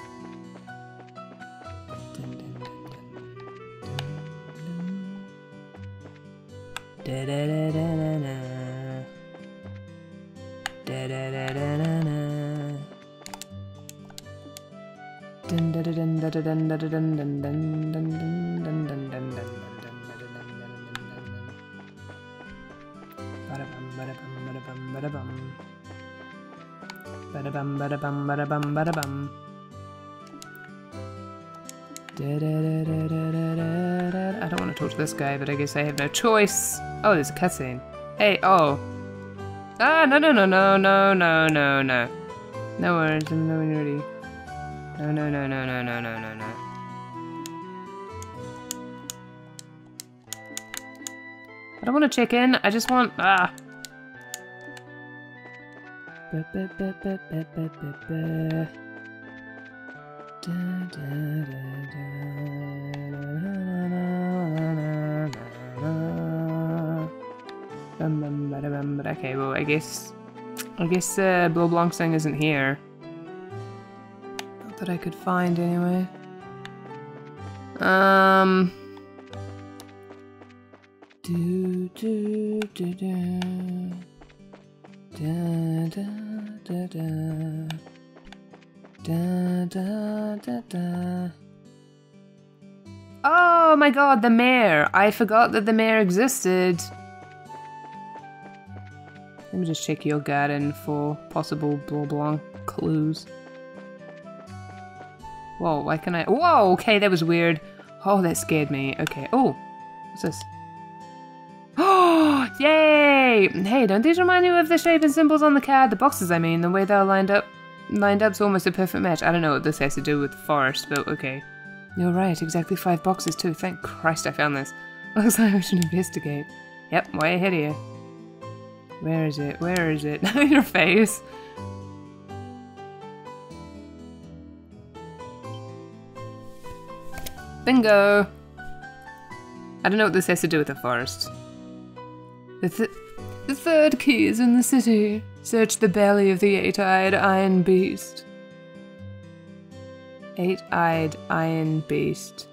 Da da da da da da. Da da da da da da. Dun da da dun da da dun da da dun dun dun dun dun dun dun dun dun. Bada bum bada bum bada bum bada bum. Bada bum bada bum bada bum bada bum. Da, da, da, da, da, da, da. I don't want to talk to this guy, but I guess I have no choice. Oh, there's a cutscene. Hey, oh. Ah, no, no, no, no, no, no, no, no. No worries, I'm no ready. No, no, no, no, no, no, no, no, no. I don't want to check in, I just want... Ah. Ba, ba, ba, ba, ba, ba, ba, ba. Da, da, da, da, da, da, da. Okay, well, I guess, I guess uh, Blue Blanc thing isn't here. Not that I could find anyway. Um. Do do do do. Da da da da. Da, da, da, da. Oh my god, the mayor! I forgot that the mayor existed. Let me just check your garden for possible Blanc Blanc clues. Whoa, why can I- Whoa, okay, that was weird. Oh, that scared me. Okay, oh, what's this? Oh, yay! Hey, don't these remind you of the shape and symbols on the card? The boxes, I mean, the way they're lined up. Lined up's almost a perfect match. I don't know what this has to do with the forest, but okay. You're right, exactly five boxes too. Thank Christ I found this. Looks like we should investigate. Yep, way ahead of you. Where is it? Where is it? Your face. Bingo! I don't know what this has to do with the forest. The, th the third key is in the city. Search the belly of the eight-eyed iron beast. Eight-eyed iron beast.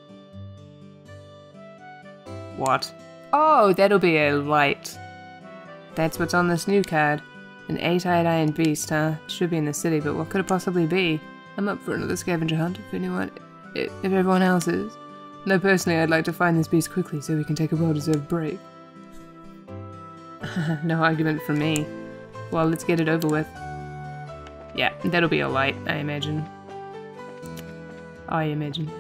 What? Oh, that'll be a light. That's what's on this new card. An eight-eyed iron beast, huh? Should be in the city, but what could it possibly be? I'm up for another scavenger hunt if anyone... if everyone else is. Though personally, I'd like to find this beast quickly so we can take a well-deserved break. No argument from me. Well, let's get it over with. Yeah, that'll be a light, I imagine. I imagine.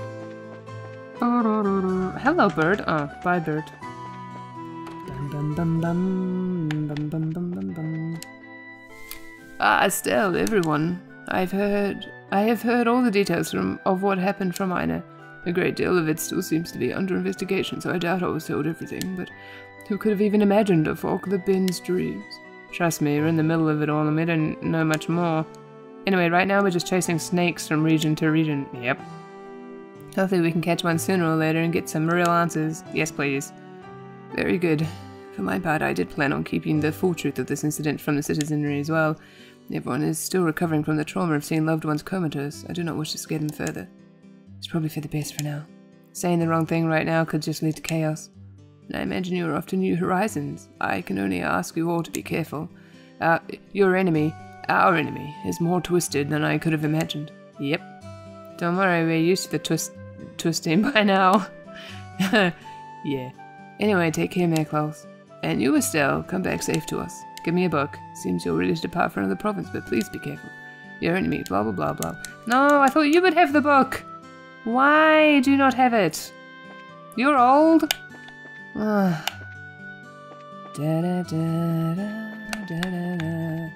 Hello, bird. Oh, bye, bird. Bum, bum, bum, bum, bum, bum, bum, bum, bum. Ah, Estelle, everyone. I've heard... I have heard all the details from of what happened from Ina. A great deal of it still seems to be under investigation, so I doubt I was told everything, but who could have even imagined a folk that bends dreams? Trust me, we're in the middle of it all and we don't know much more. Anyway, right now we're just chasing snakes from region to region. Yep. Hopefully we can catch one sooner or later and get some real answers. Yes, please. Very good. For my part, I did plan on keeping the full truth of this incident from the citizenry as well. Everyone is still recovering from the trauma of seeing loved ones comatose. I do not wish to scare them further. It's probably for the best for now. Saying the wrong thing right now could just lead to chaos. And I imagine you are off to new horizons. I can only ask you all to be careful. Uh, your enemy, our enemy, is more twisted than I could have imagined. Yep. Don't worry, we're used to the twist twisting by now. Yeah. Anyway, take care, Merklaus. And you, Estelle, come back safe to us. Give me a book. Seems you're ready to depart for another province, but please be careful. Your enemy, blah blah blah blah. No, I thought you would have the book! Why do you not have it? You're old? Ah. Da da da da da da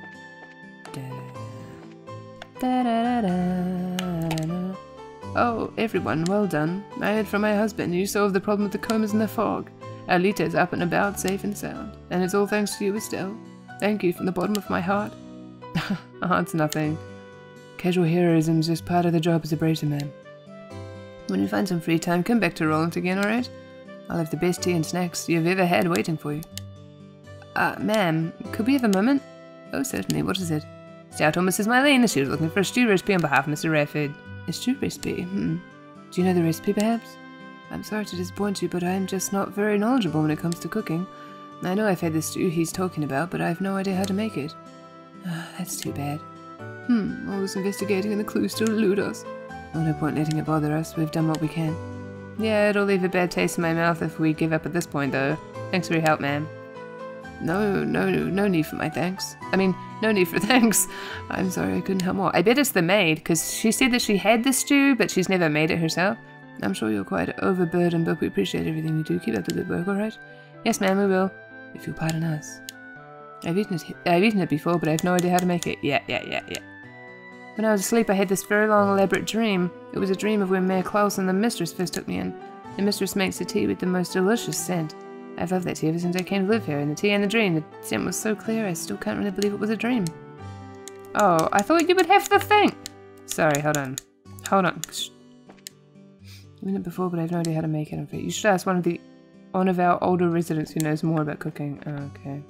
da da da da da. Oh, everyone, well done. I heard from my husband you solved the problem with the comas and the fog. Alita's up and about, safe and sound. And it's all thanks to you, Estelle. Thank you from the bottom of my heart. Oh, it's nothing. Casual heroism's just part of the job as a bracer man. When you find some free time, come back to Roland again, alright? I'll have the best tea and snacks you've ever had waiting for you. Uh, ma'am, could we have a moment? Oh, certainly. What is it? Stout told Missus Mylene she was looking for a stew recipe on behalf of Mister Redford. A stew recipe? Hmm. Do you know the recipe, perhaps? I'm sorry to disappoint you, but I'm just not very knowledgeable when it comes to cooking. I know I've had the stew he's talking about, but I've no idea how to make it. Ah, that's too bad. Hmm, all this investigating and the clues still elude us. Well, no point letting it bother us, we've done what we can. Yeah, it'll leave a bad taste in my mouth if we give up at this point, though. Thanks for your help, ma'am. No, no, no need for my thanks. I mean, no need for thanks. I'm sorry I couldn't help more. I bet it's the maid, because she said that she had the stew, but she's never made it herself. I'm sure you're quite overburdened, but we appreciate everything you do. Keep up the good work, alright? Yes, ma'am, we will. If you'll pardon us. I've eaten it, I've eaten it before, but I have no idea how to make it. Yeah, yeah, yeah, yeah. When I was asleep, I had this very long, elaborate dream. It was a dream of when Mayor Klaus and the mistress first took me in. The mistress makes the tea with the most delicious scent. I've loved that tea ever since I came to live here, and the tea and the dream, the scent was so clear, I still can't really believe it was a dream. Oh, I thought you would have the thing! Sorry, hold on. Hold on. I've done it before, but I have no idea how to make it, I'm afraid. You should ask one of the one of our older residents who knows more about cooking. Okay.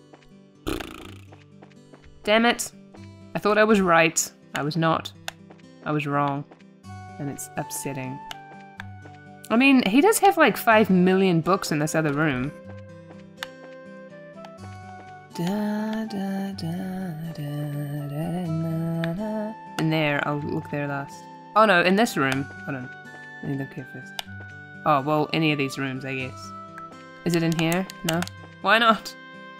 Damn it! I thought I was right. I was not. I was wrong. And it's upsetting. I mean, he does have like five million books in this other room. Da, da, da, da, da, da, da. In there, I'll look there last. Oh no, in this room. Hold on. Let me look here first. Oh, well, any of these rooms, I guess. Is it in here? No? Why not?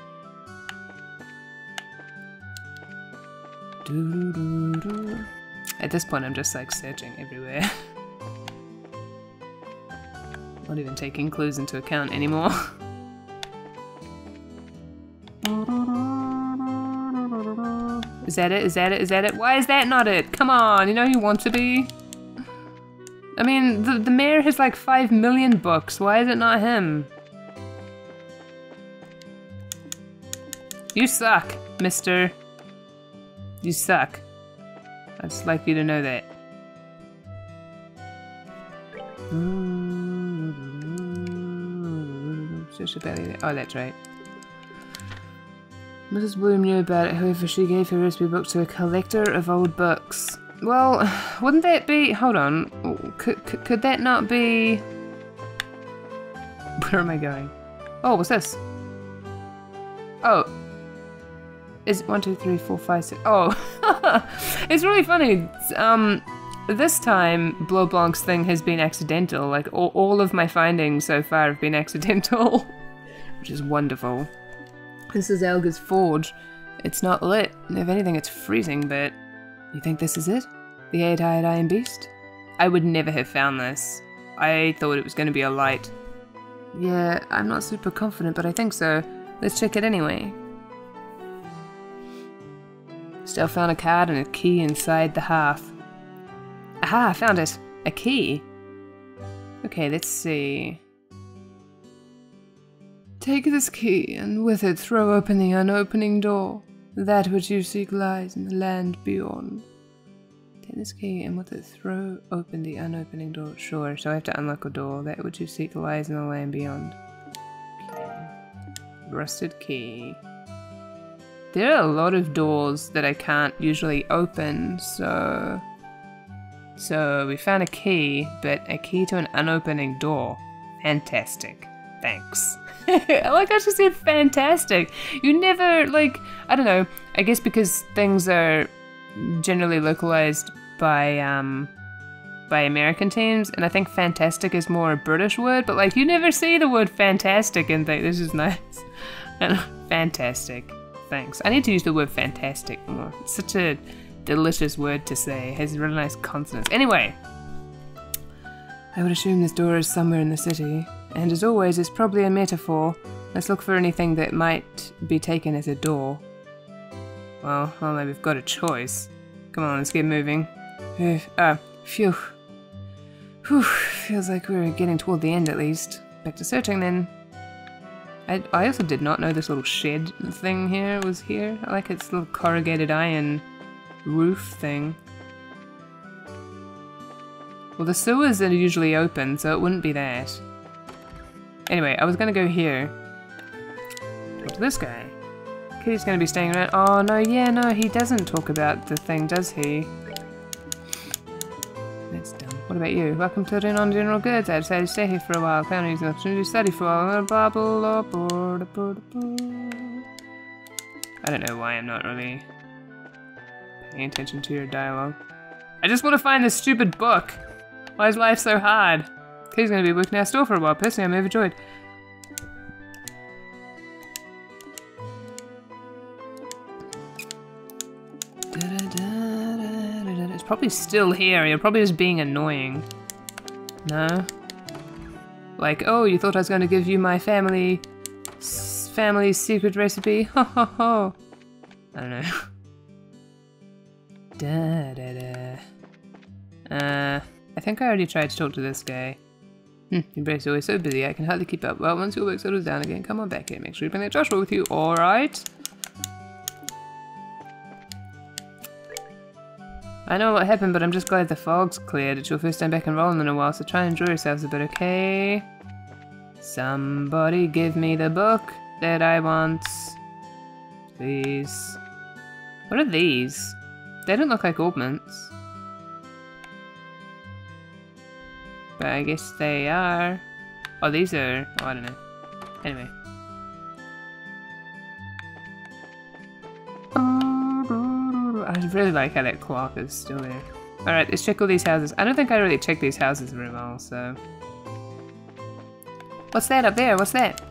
Doo -doo -doo. At this point, I'm just like searching everywhere. Not even taking clues into account anymore. Is that it? Is that it? Is that it? Why is that not it? Come on, you know you want to be. I mean, the, the mayor has like five million books. Why is it not him? You suck, mister. You suck. I'd just like you to know that. Oh, that's right. Missus Bloom knew about it, however she gave her recipe book to a collector of old books. Well, wouldn't that be... Hold on. Could, could, could that not be... Where am I going? Oh, what's this? Oh. Is it one, two, three, four, five, six? Oh. It's really funny. Um, this time, Blanc Blanc's thing has been accidental. Like, all, all of my findings so far have been accidental. Which is wonderful. This is Elga's forge. It's not lit. If anything, it's freezing, but... You think this is it? The eight-eyed iron beast? I would never have found this. I thought it was going to be a light. Yeah, I'm not super confident, but I think so. Let's check it anyway. Still found a card and a key inside the hearth. Aha, I found it! A key! Okay, let's see... Take this key, and with it throw open the unopening door. That which you seek lies in the land beyond. Take this key, and with it throw open the unopening door. Sure, so I have to unlock a door. That which you seek lies in the land beyond. Okay. Rusted key. There are a lot of doors that I can't usually open, so... So, we found a key, but a key to an unopening door. Fantastic. Thanks. I like how she said fantastic. You never, like, I don't know, I guess because things are generally localized by, um, by American teams, and I think fantastic is more a British word, but like, you never see the word fantastic and think, this is nice. Fantastic. Thanks. I need to use the word fantastic more. It's such a delicious word to say. It has really nice consonants. Anyway. I would assume this door is somewhere in the city. And as always, it's probably a metaphor. Let's look for anything that might be taken as a door. Well, well, maybe we've got a choice. Come on, let's get moving. Ah, phew. Whew, feels like we're getting toward the end at least. Back to searching then. I, I also did not know this little shed thing here was here. I like its little corrugated iron roof thing. Well, the sewers are usually open, so it wouldn't be that. Anyway, I was gonna go here. Talk to this guy. Kitty's gonna be staying around. Oh, no, yeah, no, he doesn't talk about the thing, does he? That's dumb. What about you? Welcome to Renon General Goods. I decided to stay here for a while. Found using the opportunity to study for a while. I don't know why I'm not really paying attention to your dialogue. I just want to find this stupid book. Why is life so hard? He's going to be working our store for a while. Personally, I'm overjoyed. It's probably still here. You're probably just being annoying. No? Like, oh, you thought I was going to give you my family... family's secret recipe? Ho ho ho. I don't know. Da da da. Uh, I think I already tried to talk to this guy. Hmm, your brain's always so busy, I can hardly keep up. Well, once your work settles down again, come on back here. Make sure you bring that Joshua with you, alright? I know what happened, but I'm just glad the fog's cleared. It's your first time back and rolling in a while, so try and enjoy yourselves a bit, okay? Somebody give me the book that I want. Please. What are these? They don't look like augments. But I guess they are. Oh, these are... Oh, I don't know. Anyway. I really like how that clock is still there. Alright, let's check all these houses. I don't think I really checked these houses very well, so... What's that up there? What's that?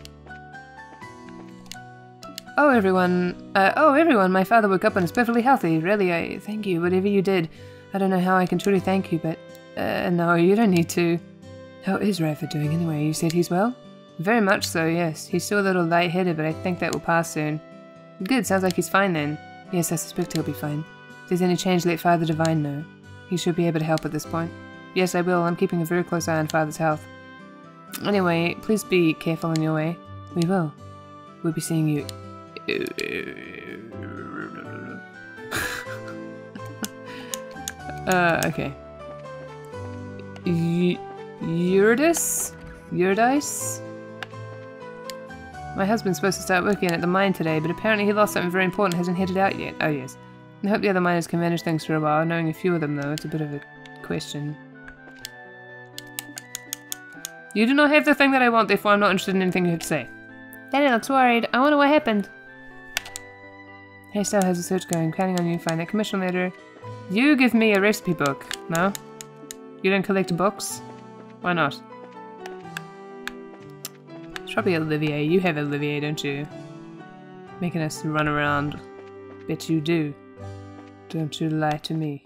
Oh, everyone. Uh, oh, everyone. My father woke up and is perfectly healthy. Really, I thank you. Whatever you did. I don't know how I can truly thank you, but... Uh, no, you don't need to. How is Radford doing anyway? You said he's well? Very much so, yes. He's still a little light-headed, but I think that will pass soon. Good, sounds like he's fine then. Yes, I suspect he'll be fine. If there's any change, let Father Divine know. He should be able to help at this point. Yes, I will. I'm keeping a very close eye on Father's health. Anyway, please be careful on your way. We will. We'll be seeing you. uh, okay. Y Eurydice? Eurydice? My husband's supposed to start working at the mine today, but apparently he lost something very important and hasn't headed out yet. Oh yes. I hope the other miners can manage things for a while. Knowing a few of them though, it's a bit of a question. You do not have the thing that I want, therefore I'm not interested in anything you have to say. Daddy looks worried. I wonder what happened. Hey, Estelle, how's the search going? Counting on you to find that commission letter. You give me a recipe book. No? You don't collect books? Why not? It's probably Olivier. You have Olivier, don't you? Making us run around. Bet you do. Don't you lie to me.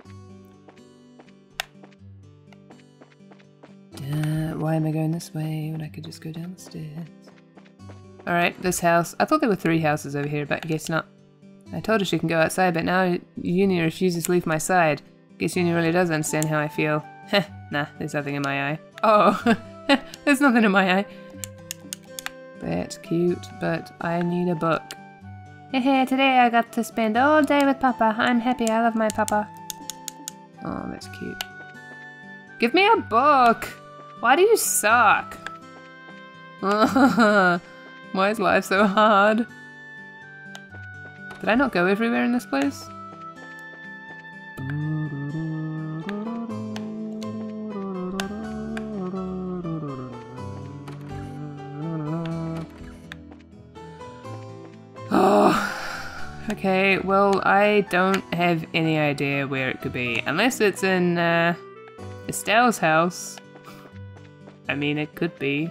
Uh, why am I going this way when I could just go down the stairs? Alright, this house. I thought there were three houses over here, but I guess not. I told her she can go outside, but now Uni refuses to leave my side. Guess Uni really does understand how I feel. Heh, nah, there's nothing in my eye. Oh, there's nothing in my eye. That's cute, but I need a book. Hehe, today I got to spend all day with Papa. I'm happy, I love my Papa. Oh, that's cute. Give me a book! Why do you suck? Why is life so hard? Did I not go everywhere in this place? Oh, okay, well, I don't have any idea where it could be. Unless it's in uh, Estelle's house. I mean, it could be.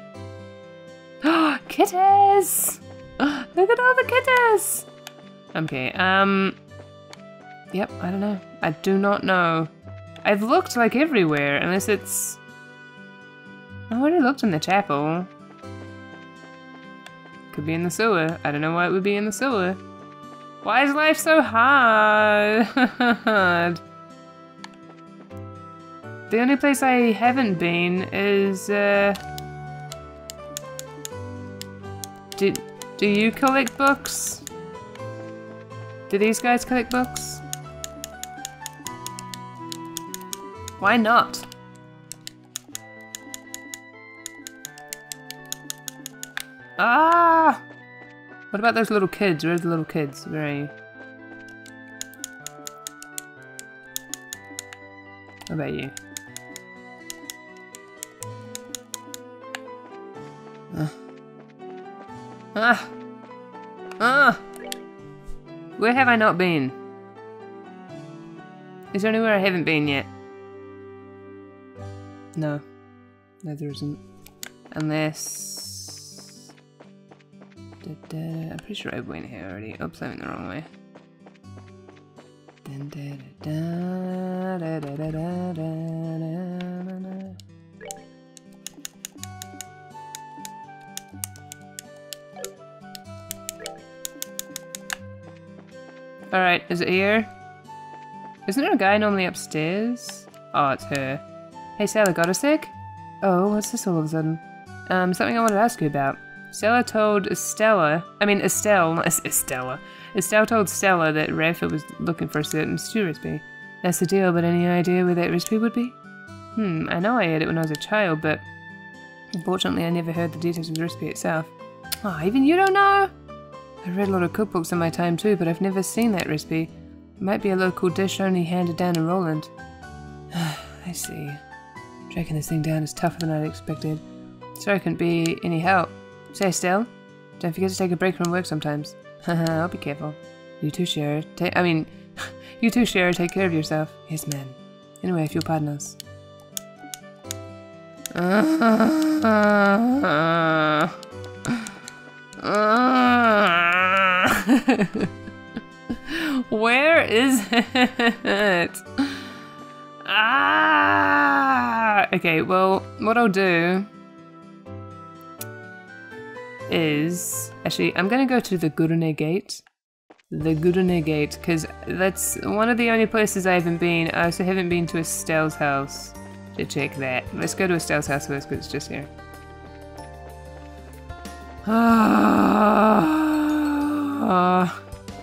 Kitties! Look at all the kitties! Okay, um... Yep, I don't know. I do not know. I've looked, like, everywhere, unless it's... I already looked in the chapel. Could be in the sewer. I don't know why it would be in the sewer. Why is life so hard? The only place I haven't been is, uh... Do, do you collect books? Do these guys collect books? Why not? Ah! What about those little kids? Where are the little kids? Where are you? What about you? Uh. Ah! Ah! Where have I not been? Is there anywhere I haven't been yet? No. No, there isn't. Unless... Da, da, I'm pretty sure I went here already. Oops, I went the wrong way. Dun, da, da, da, da, da, da, da, da, da. Alright, is it here? Isn't there a guy normally upstairs? Oh, it's her. Hey, Sarah, got a sec? Oh, what's this all of a sudden? Um, something I wanted to ask you about. Stella told Estella, I mean Estelle, not Estella. Estelle told Stella that Raphael was looking for a certain stew recipe. That's the deal, but any idea where that recipe would be? Hmm, I know I ate it when I was a child, but unfortunately I never heard the details of the recipe itself. Oh, even you don't know? I've read a lot of cookbooks in my time too, but I've never seen that recipe. It might be a local dish only handed down in Roland. I see. Tracking this thing down is tougher than I'd expected. Sorry I couldn't be any help. Say, Estelle, don't forget to take a break from work sometimes. Haha, I'll be careful. You too, Cher. Ta I mean, you too, Cher. Take care of yourself. Yes, ma'am. Anyway, if you'll pardon us. Where is it? Ah! Okay, well, what I'll do is... Actually, I'm gonna go to the Gurune Gate. The Gurune Gate, because that's one of the only places I haven't been. I also haven't been to Estelle's house. to check that. Let's go to Estelle's house first because it's just here. Ah.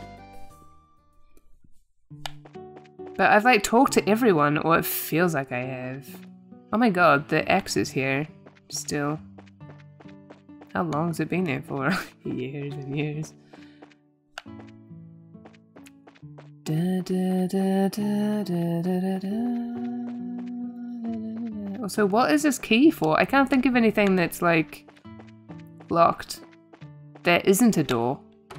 But I've like talked to everyone, or it feels like I have. Oh my god, the axe is here still. How long has it been there for? Years and years. Da, da, da, da, da, da, da. So what is this key for? I can't think of anything that's like locked. There isn't a door.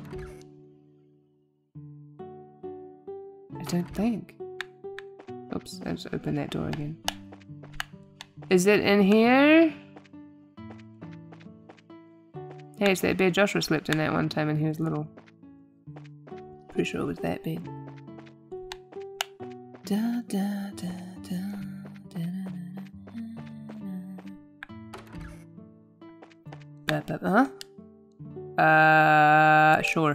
I don't think. Oops, I just opened that door again. Is it in here? Hey, it's that bed Joshua slept in that one time when he was little. Pretty sure it was that bed. Da, da, da, da, da, da, da, da. Huh? Uh, sure.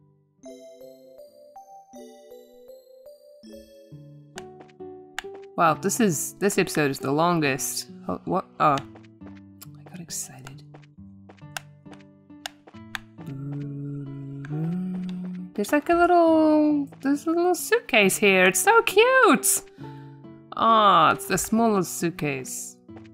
Wow, this is this episode is the longest. Oh, what? Oh, I got excited. There's like a little, there's a little suitcase here. It's so cute. Ah, oh, it's the smallest suitcase.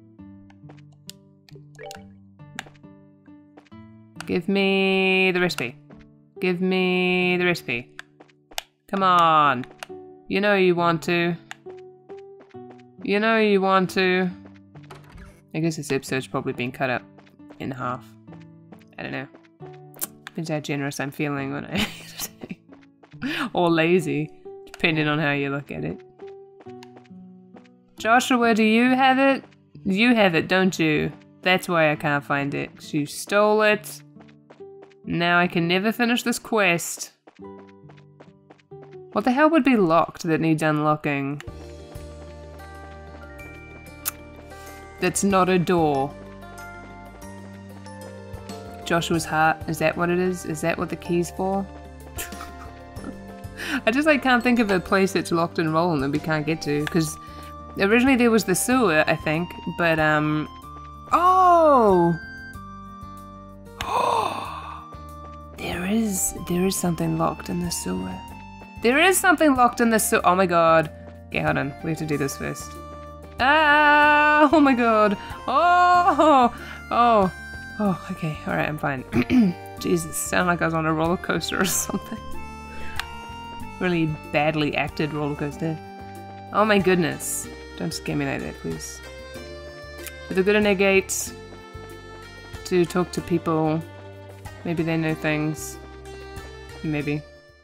Give me the recipe. Give me the recipe. Come on. You know you want to. You know you want to. I guess this episode's probably been cut up in half. I don't know. Depends how generous I'm feeling when I or lazy, depending on how you look at it. Joshua, do you have it? You have it, don't you? That's why I can't find it. 'Cause you stole it. Now I can never finish this quest. What the hell would be locked that needs unlocking? That's not a door. Joshua's heart, is that what it is? Is that what the key's for? I just like can't think of a place that's locked and rolling that we can't get to, because originally there was the sewer, I think, but um oh there is there is something locked in the sewer. There is something locked in the sewer. Oh my god. Okay, hold on. We have to do this first. Ah! Oh my god. Oh! Oh! Oh, okay. Alright, I'm fine. Jesus, sound like I was on a roller coaster or something. Really badly acted roller coaster. Oh my goodness. Don't scare me like that, please. To the good in their gates. To talk to people. Maybe they know things. Maybe.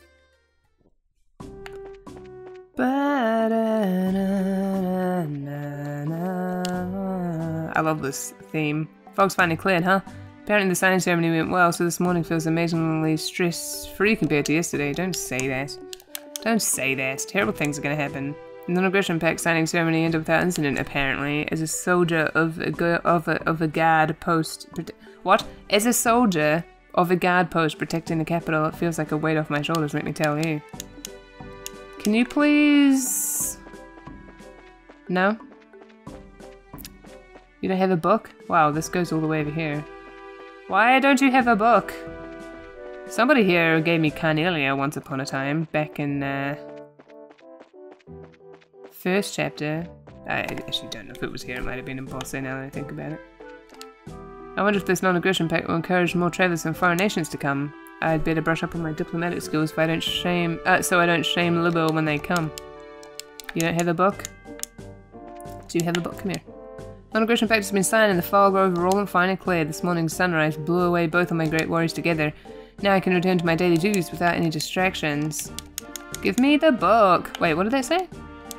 I love this theme. Fog's finally cleared, huh? Apparently the signing ceremony went well, so this morning feels amazingly stress-free compared to yesterday. Don't say that. Don't say that. Terrible things are gonna happen. The non-aggression pact signing ceremony ended without incident, apparently. As a soldier of a, of a, of a guard post... What? As a soldier of a guard post protecting the capital, it feels like a weight off my shoulders, let me tell you. Can you please... No? You don't have a book? Wow, this goes all the way over here. Why don't you have a book? Somebody here gave me Carnelia once upon a time, back in uh, first chapter. I actually don't know if it was here, it might have been in Bosse now that I think about it. I wonder if this non-aggression pact will encourage more travelers from foreign nations to come. I'd better brush up on my diplomatic skills if I don't shame, uh, so I don't shame Libel when they come. You don't have a book? Do you have a book? Come here. Non-aggression pact has been signed and the fog over all and finally cleared. This morning's sunrise blew away both of my great worries together. Now I can return to my daily duties without any distractions. Give me the book! Wait, what did they say?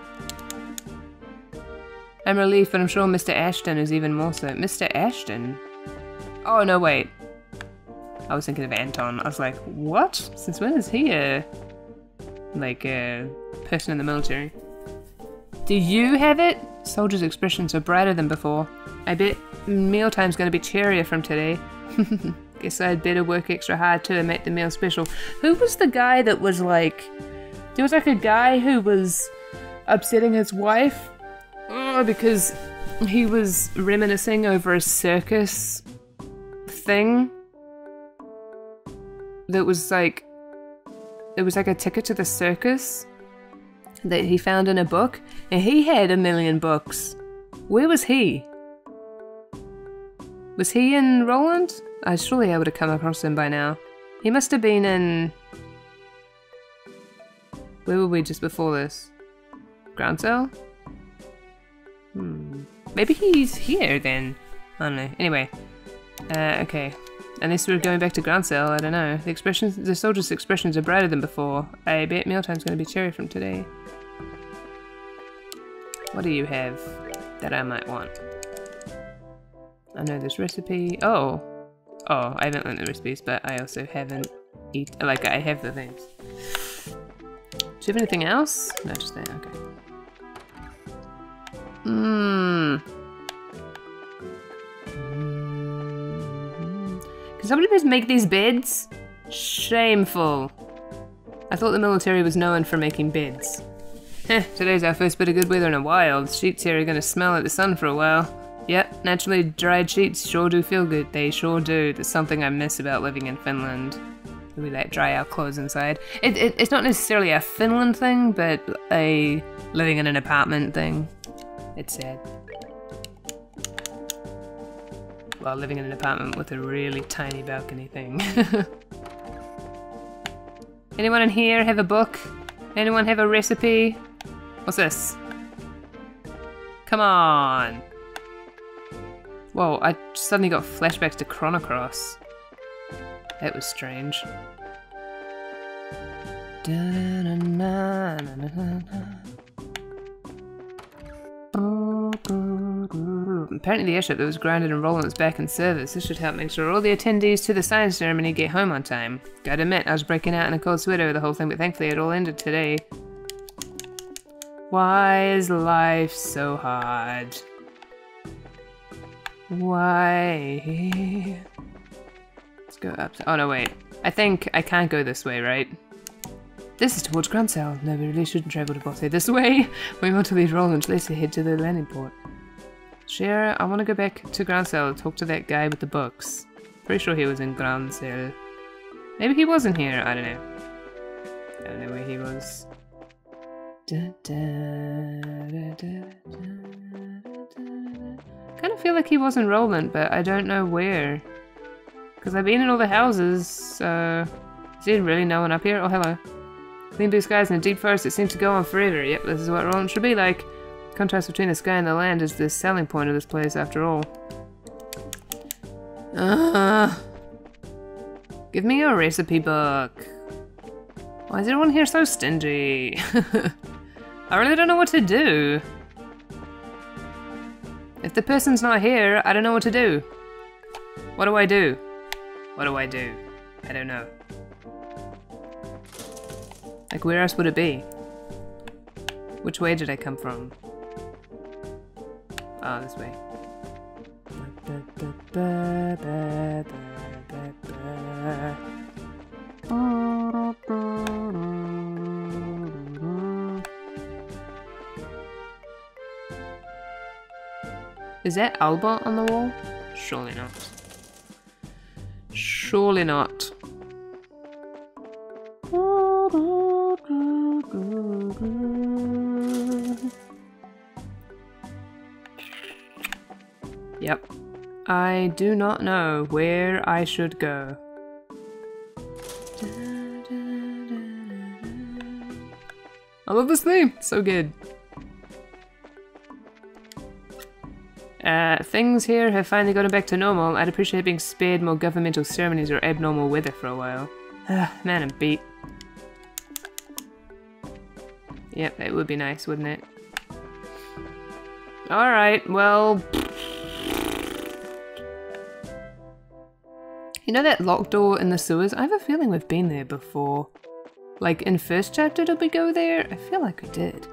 I'm relieved, but I'm sure Mister Ashton is even more so. Mister Ashton? Oh, no, wait. I was thinking of Anton. I was like, what? Since when is he a... like, a person in the military? Do you have it? Soldiers' expressions are brighter than before. I bet mealtime's gonna be cheerier from today. Guess I'd better work extra hard too and make the meal special. Who was the guy that was like... There was like a guy who was upsetting his wife? Mm. Oh, because he was reminiscing over a circus thing that was like, it was like a ticket to the circus that he found in a book, and he had a million books. Where was he? Was he in Roland? I surely I would have come across him by now. He must have been in... Where were we just before this? Ground cell? Hmm. Maybe he's here then. I don't know. Anyway. Uh, okay. Unless we're going back to ground cell, I don't know. The expressions, the soldiers' expressions are brighter than before. I bet mealtime's gonna be cherry from today. What do you have that I might want? I know this recipe. Oh! Oh, I haven't learned the recipes, but I also haven't eat. Like, I have the things. Do you have anything else? No, just that. Okay. Mmm. Can somebody please make these beds? Shameful. I thought the military was known for making beds. Heh, today's our first bit of good weather in a while. The sheets here are gonna smell like the sun for a while. Yep, naturally dried sheets sure do feel good. They sure do. That's something I miss about living in Finland. We like dry our clothes inside. It, it, it's not necessarily a Finland thing, but a living in an apartment thing. It's sad. Well, living in an apartment with a really tiny balcony thing. Anyone in here have a book? Anyone have a recipe? What's this? Come on! Whoa, I suddenly got flashbacks to Chrono Cross. That was strange. Apparently the airship that was grounded in Roland is back in service. This should help make sure all the attendees to the science ceremony get home on time. Gotta admit, I was breaking out in a cold sweat over the whole thing, but thankfully it all ended today. Why is life so hard? Why? Let's go up. Oh no, wait. I think I can't go this way, right? This is towards ground cell. No, we really shouldn't travel to Botte this way. We want to leave Roland. Let's head to the landing port. Shara, I want to go back to ground cell and talk to that guy with the books. Pretty sure he was in ground cell. Maybe he wasn't here. I don't know. I don't know where he was. Da, da, da, da, da. Kind of feel like he was in Roland, but I don't know where. Because I've been in all the houses, so... Is there really no one up here? Oh, hello. Clean blue skies and a deep forest that seems to go on forever. Yep, this is what Roland should be like. The contrast between the sky and the land is the selling point of this place, after all. Uh, give me a recipe book. Why is everyone here so stingy? I really don't know what to do. If the person's not here, I don't know what to do. What do I do? What do I do? I don't know. Like, where else would it be? Which way did I come from? Ah, oh, this way. Is that Alba on the wall? Surely not. Surely not. Yep. I do not know where I should go. I love this theme. So good. Uh, things here have finally gotten back to normal. I'd appreciate being spared more governmental ceremonies or abnormal weather for a while. Ah, man, I'm beat. Yep, that would be nice, wouldn't it? Alright, well... You know that locked door in the sewers? I have a feeling we've been there before. Like, in first chapter did we go there? I feel like we did.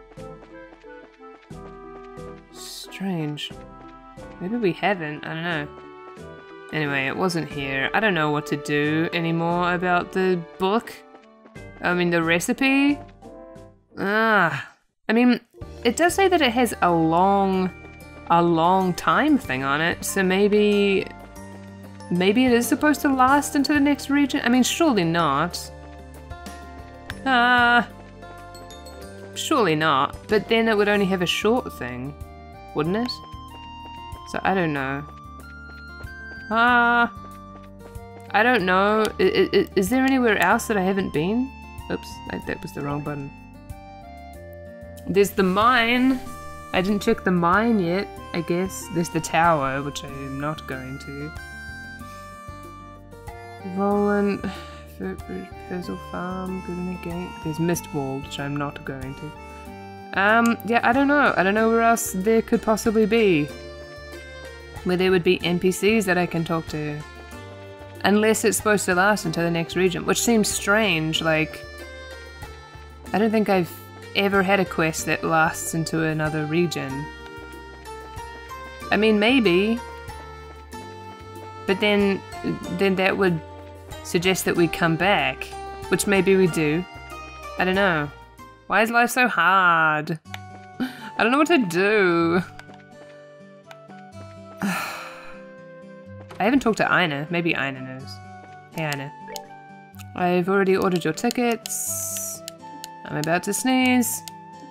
Strange. Maybe we haven't, I don't know. Anyway, it wasn't here. I don't know what to do anymore about the book. I mean, the recipe? Ah. I mean, it does say that it has a long, a long time thing on it, so maybe, maybe it is supposed to last into the next region? I mean, surely not. Ah, uh, surely not, but then it would only have a short thing, wouldn't it? So I don't know. Ah, uh, I don't know. I, I, is there anywhere else that I haven't been? Oops, that, that was the wrong button. There's the mine. I didn't check the mine yet, I guess. There's the tower, which I am not going to. Roland, Fizzle Farm, Goodney Gate. There's Mistwall, which I'm not going to. Um, yeah, I don't know. I don't know where else there could possibly be. Where there would be N P Cs that I can talk to. Unless it's supposed to last until the next region, which seems strange, like... I don't think I've ever had a quest that lasts into another region. I mean, maybe. But then, then that would suggest that we come back, which maybe we do. I don't know. Why is life so hard? I don't know what to do. I haven't talked to Ina. Maybe Ina knows. Hey, Ina. I've already ordered your tickets. I'm about to sneeze.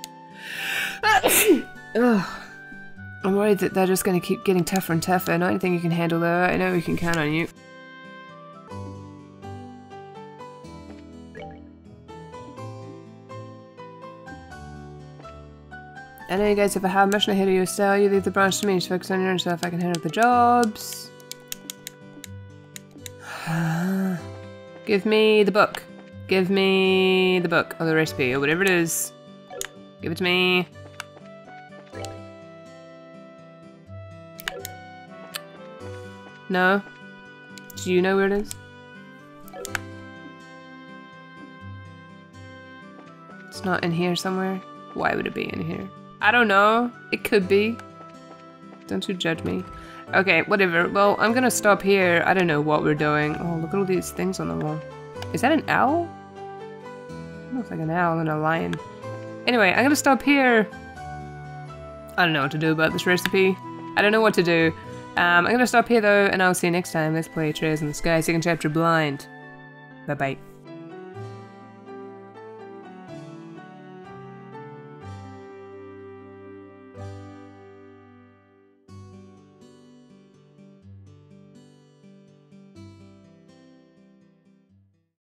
Ugh. I'm worried that they're just going to keep getting tougher and tougher. Not anything you can handle, though. I know we can count on you. I know you guys have a hard mission ahead of you, Estelle. You leave the branch to me. Just focus on your own stuff. I can handle the jobs. Give me the book. Give me the book or the recipe or whatever it is. Give it to me. No? Do you know where it is? It's not in here somewhere? Why would it be in here? I don't know. It could be. Don't you judge me. Okay, whatever. Well, I'm gonna stop here. I don't know what we're doing. Oh, look at all these things on the wall. Is that an owl? It looks like an owl and a lion. Anyway, I'm gonna stop here. I don't know what to do about this recipe. I don't know what to do. Um, I'm gonna stop here though, and I'll see you next time. Let's play Trails in the Sky, second chapter, Blind. Bye-bye.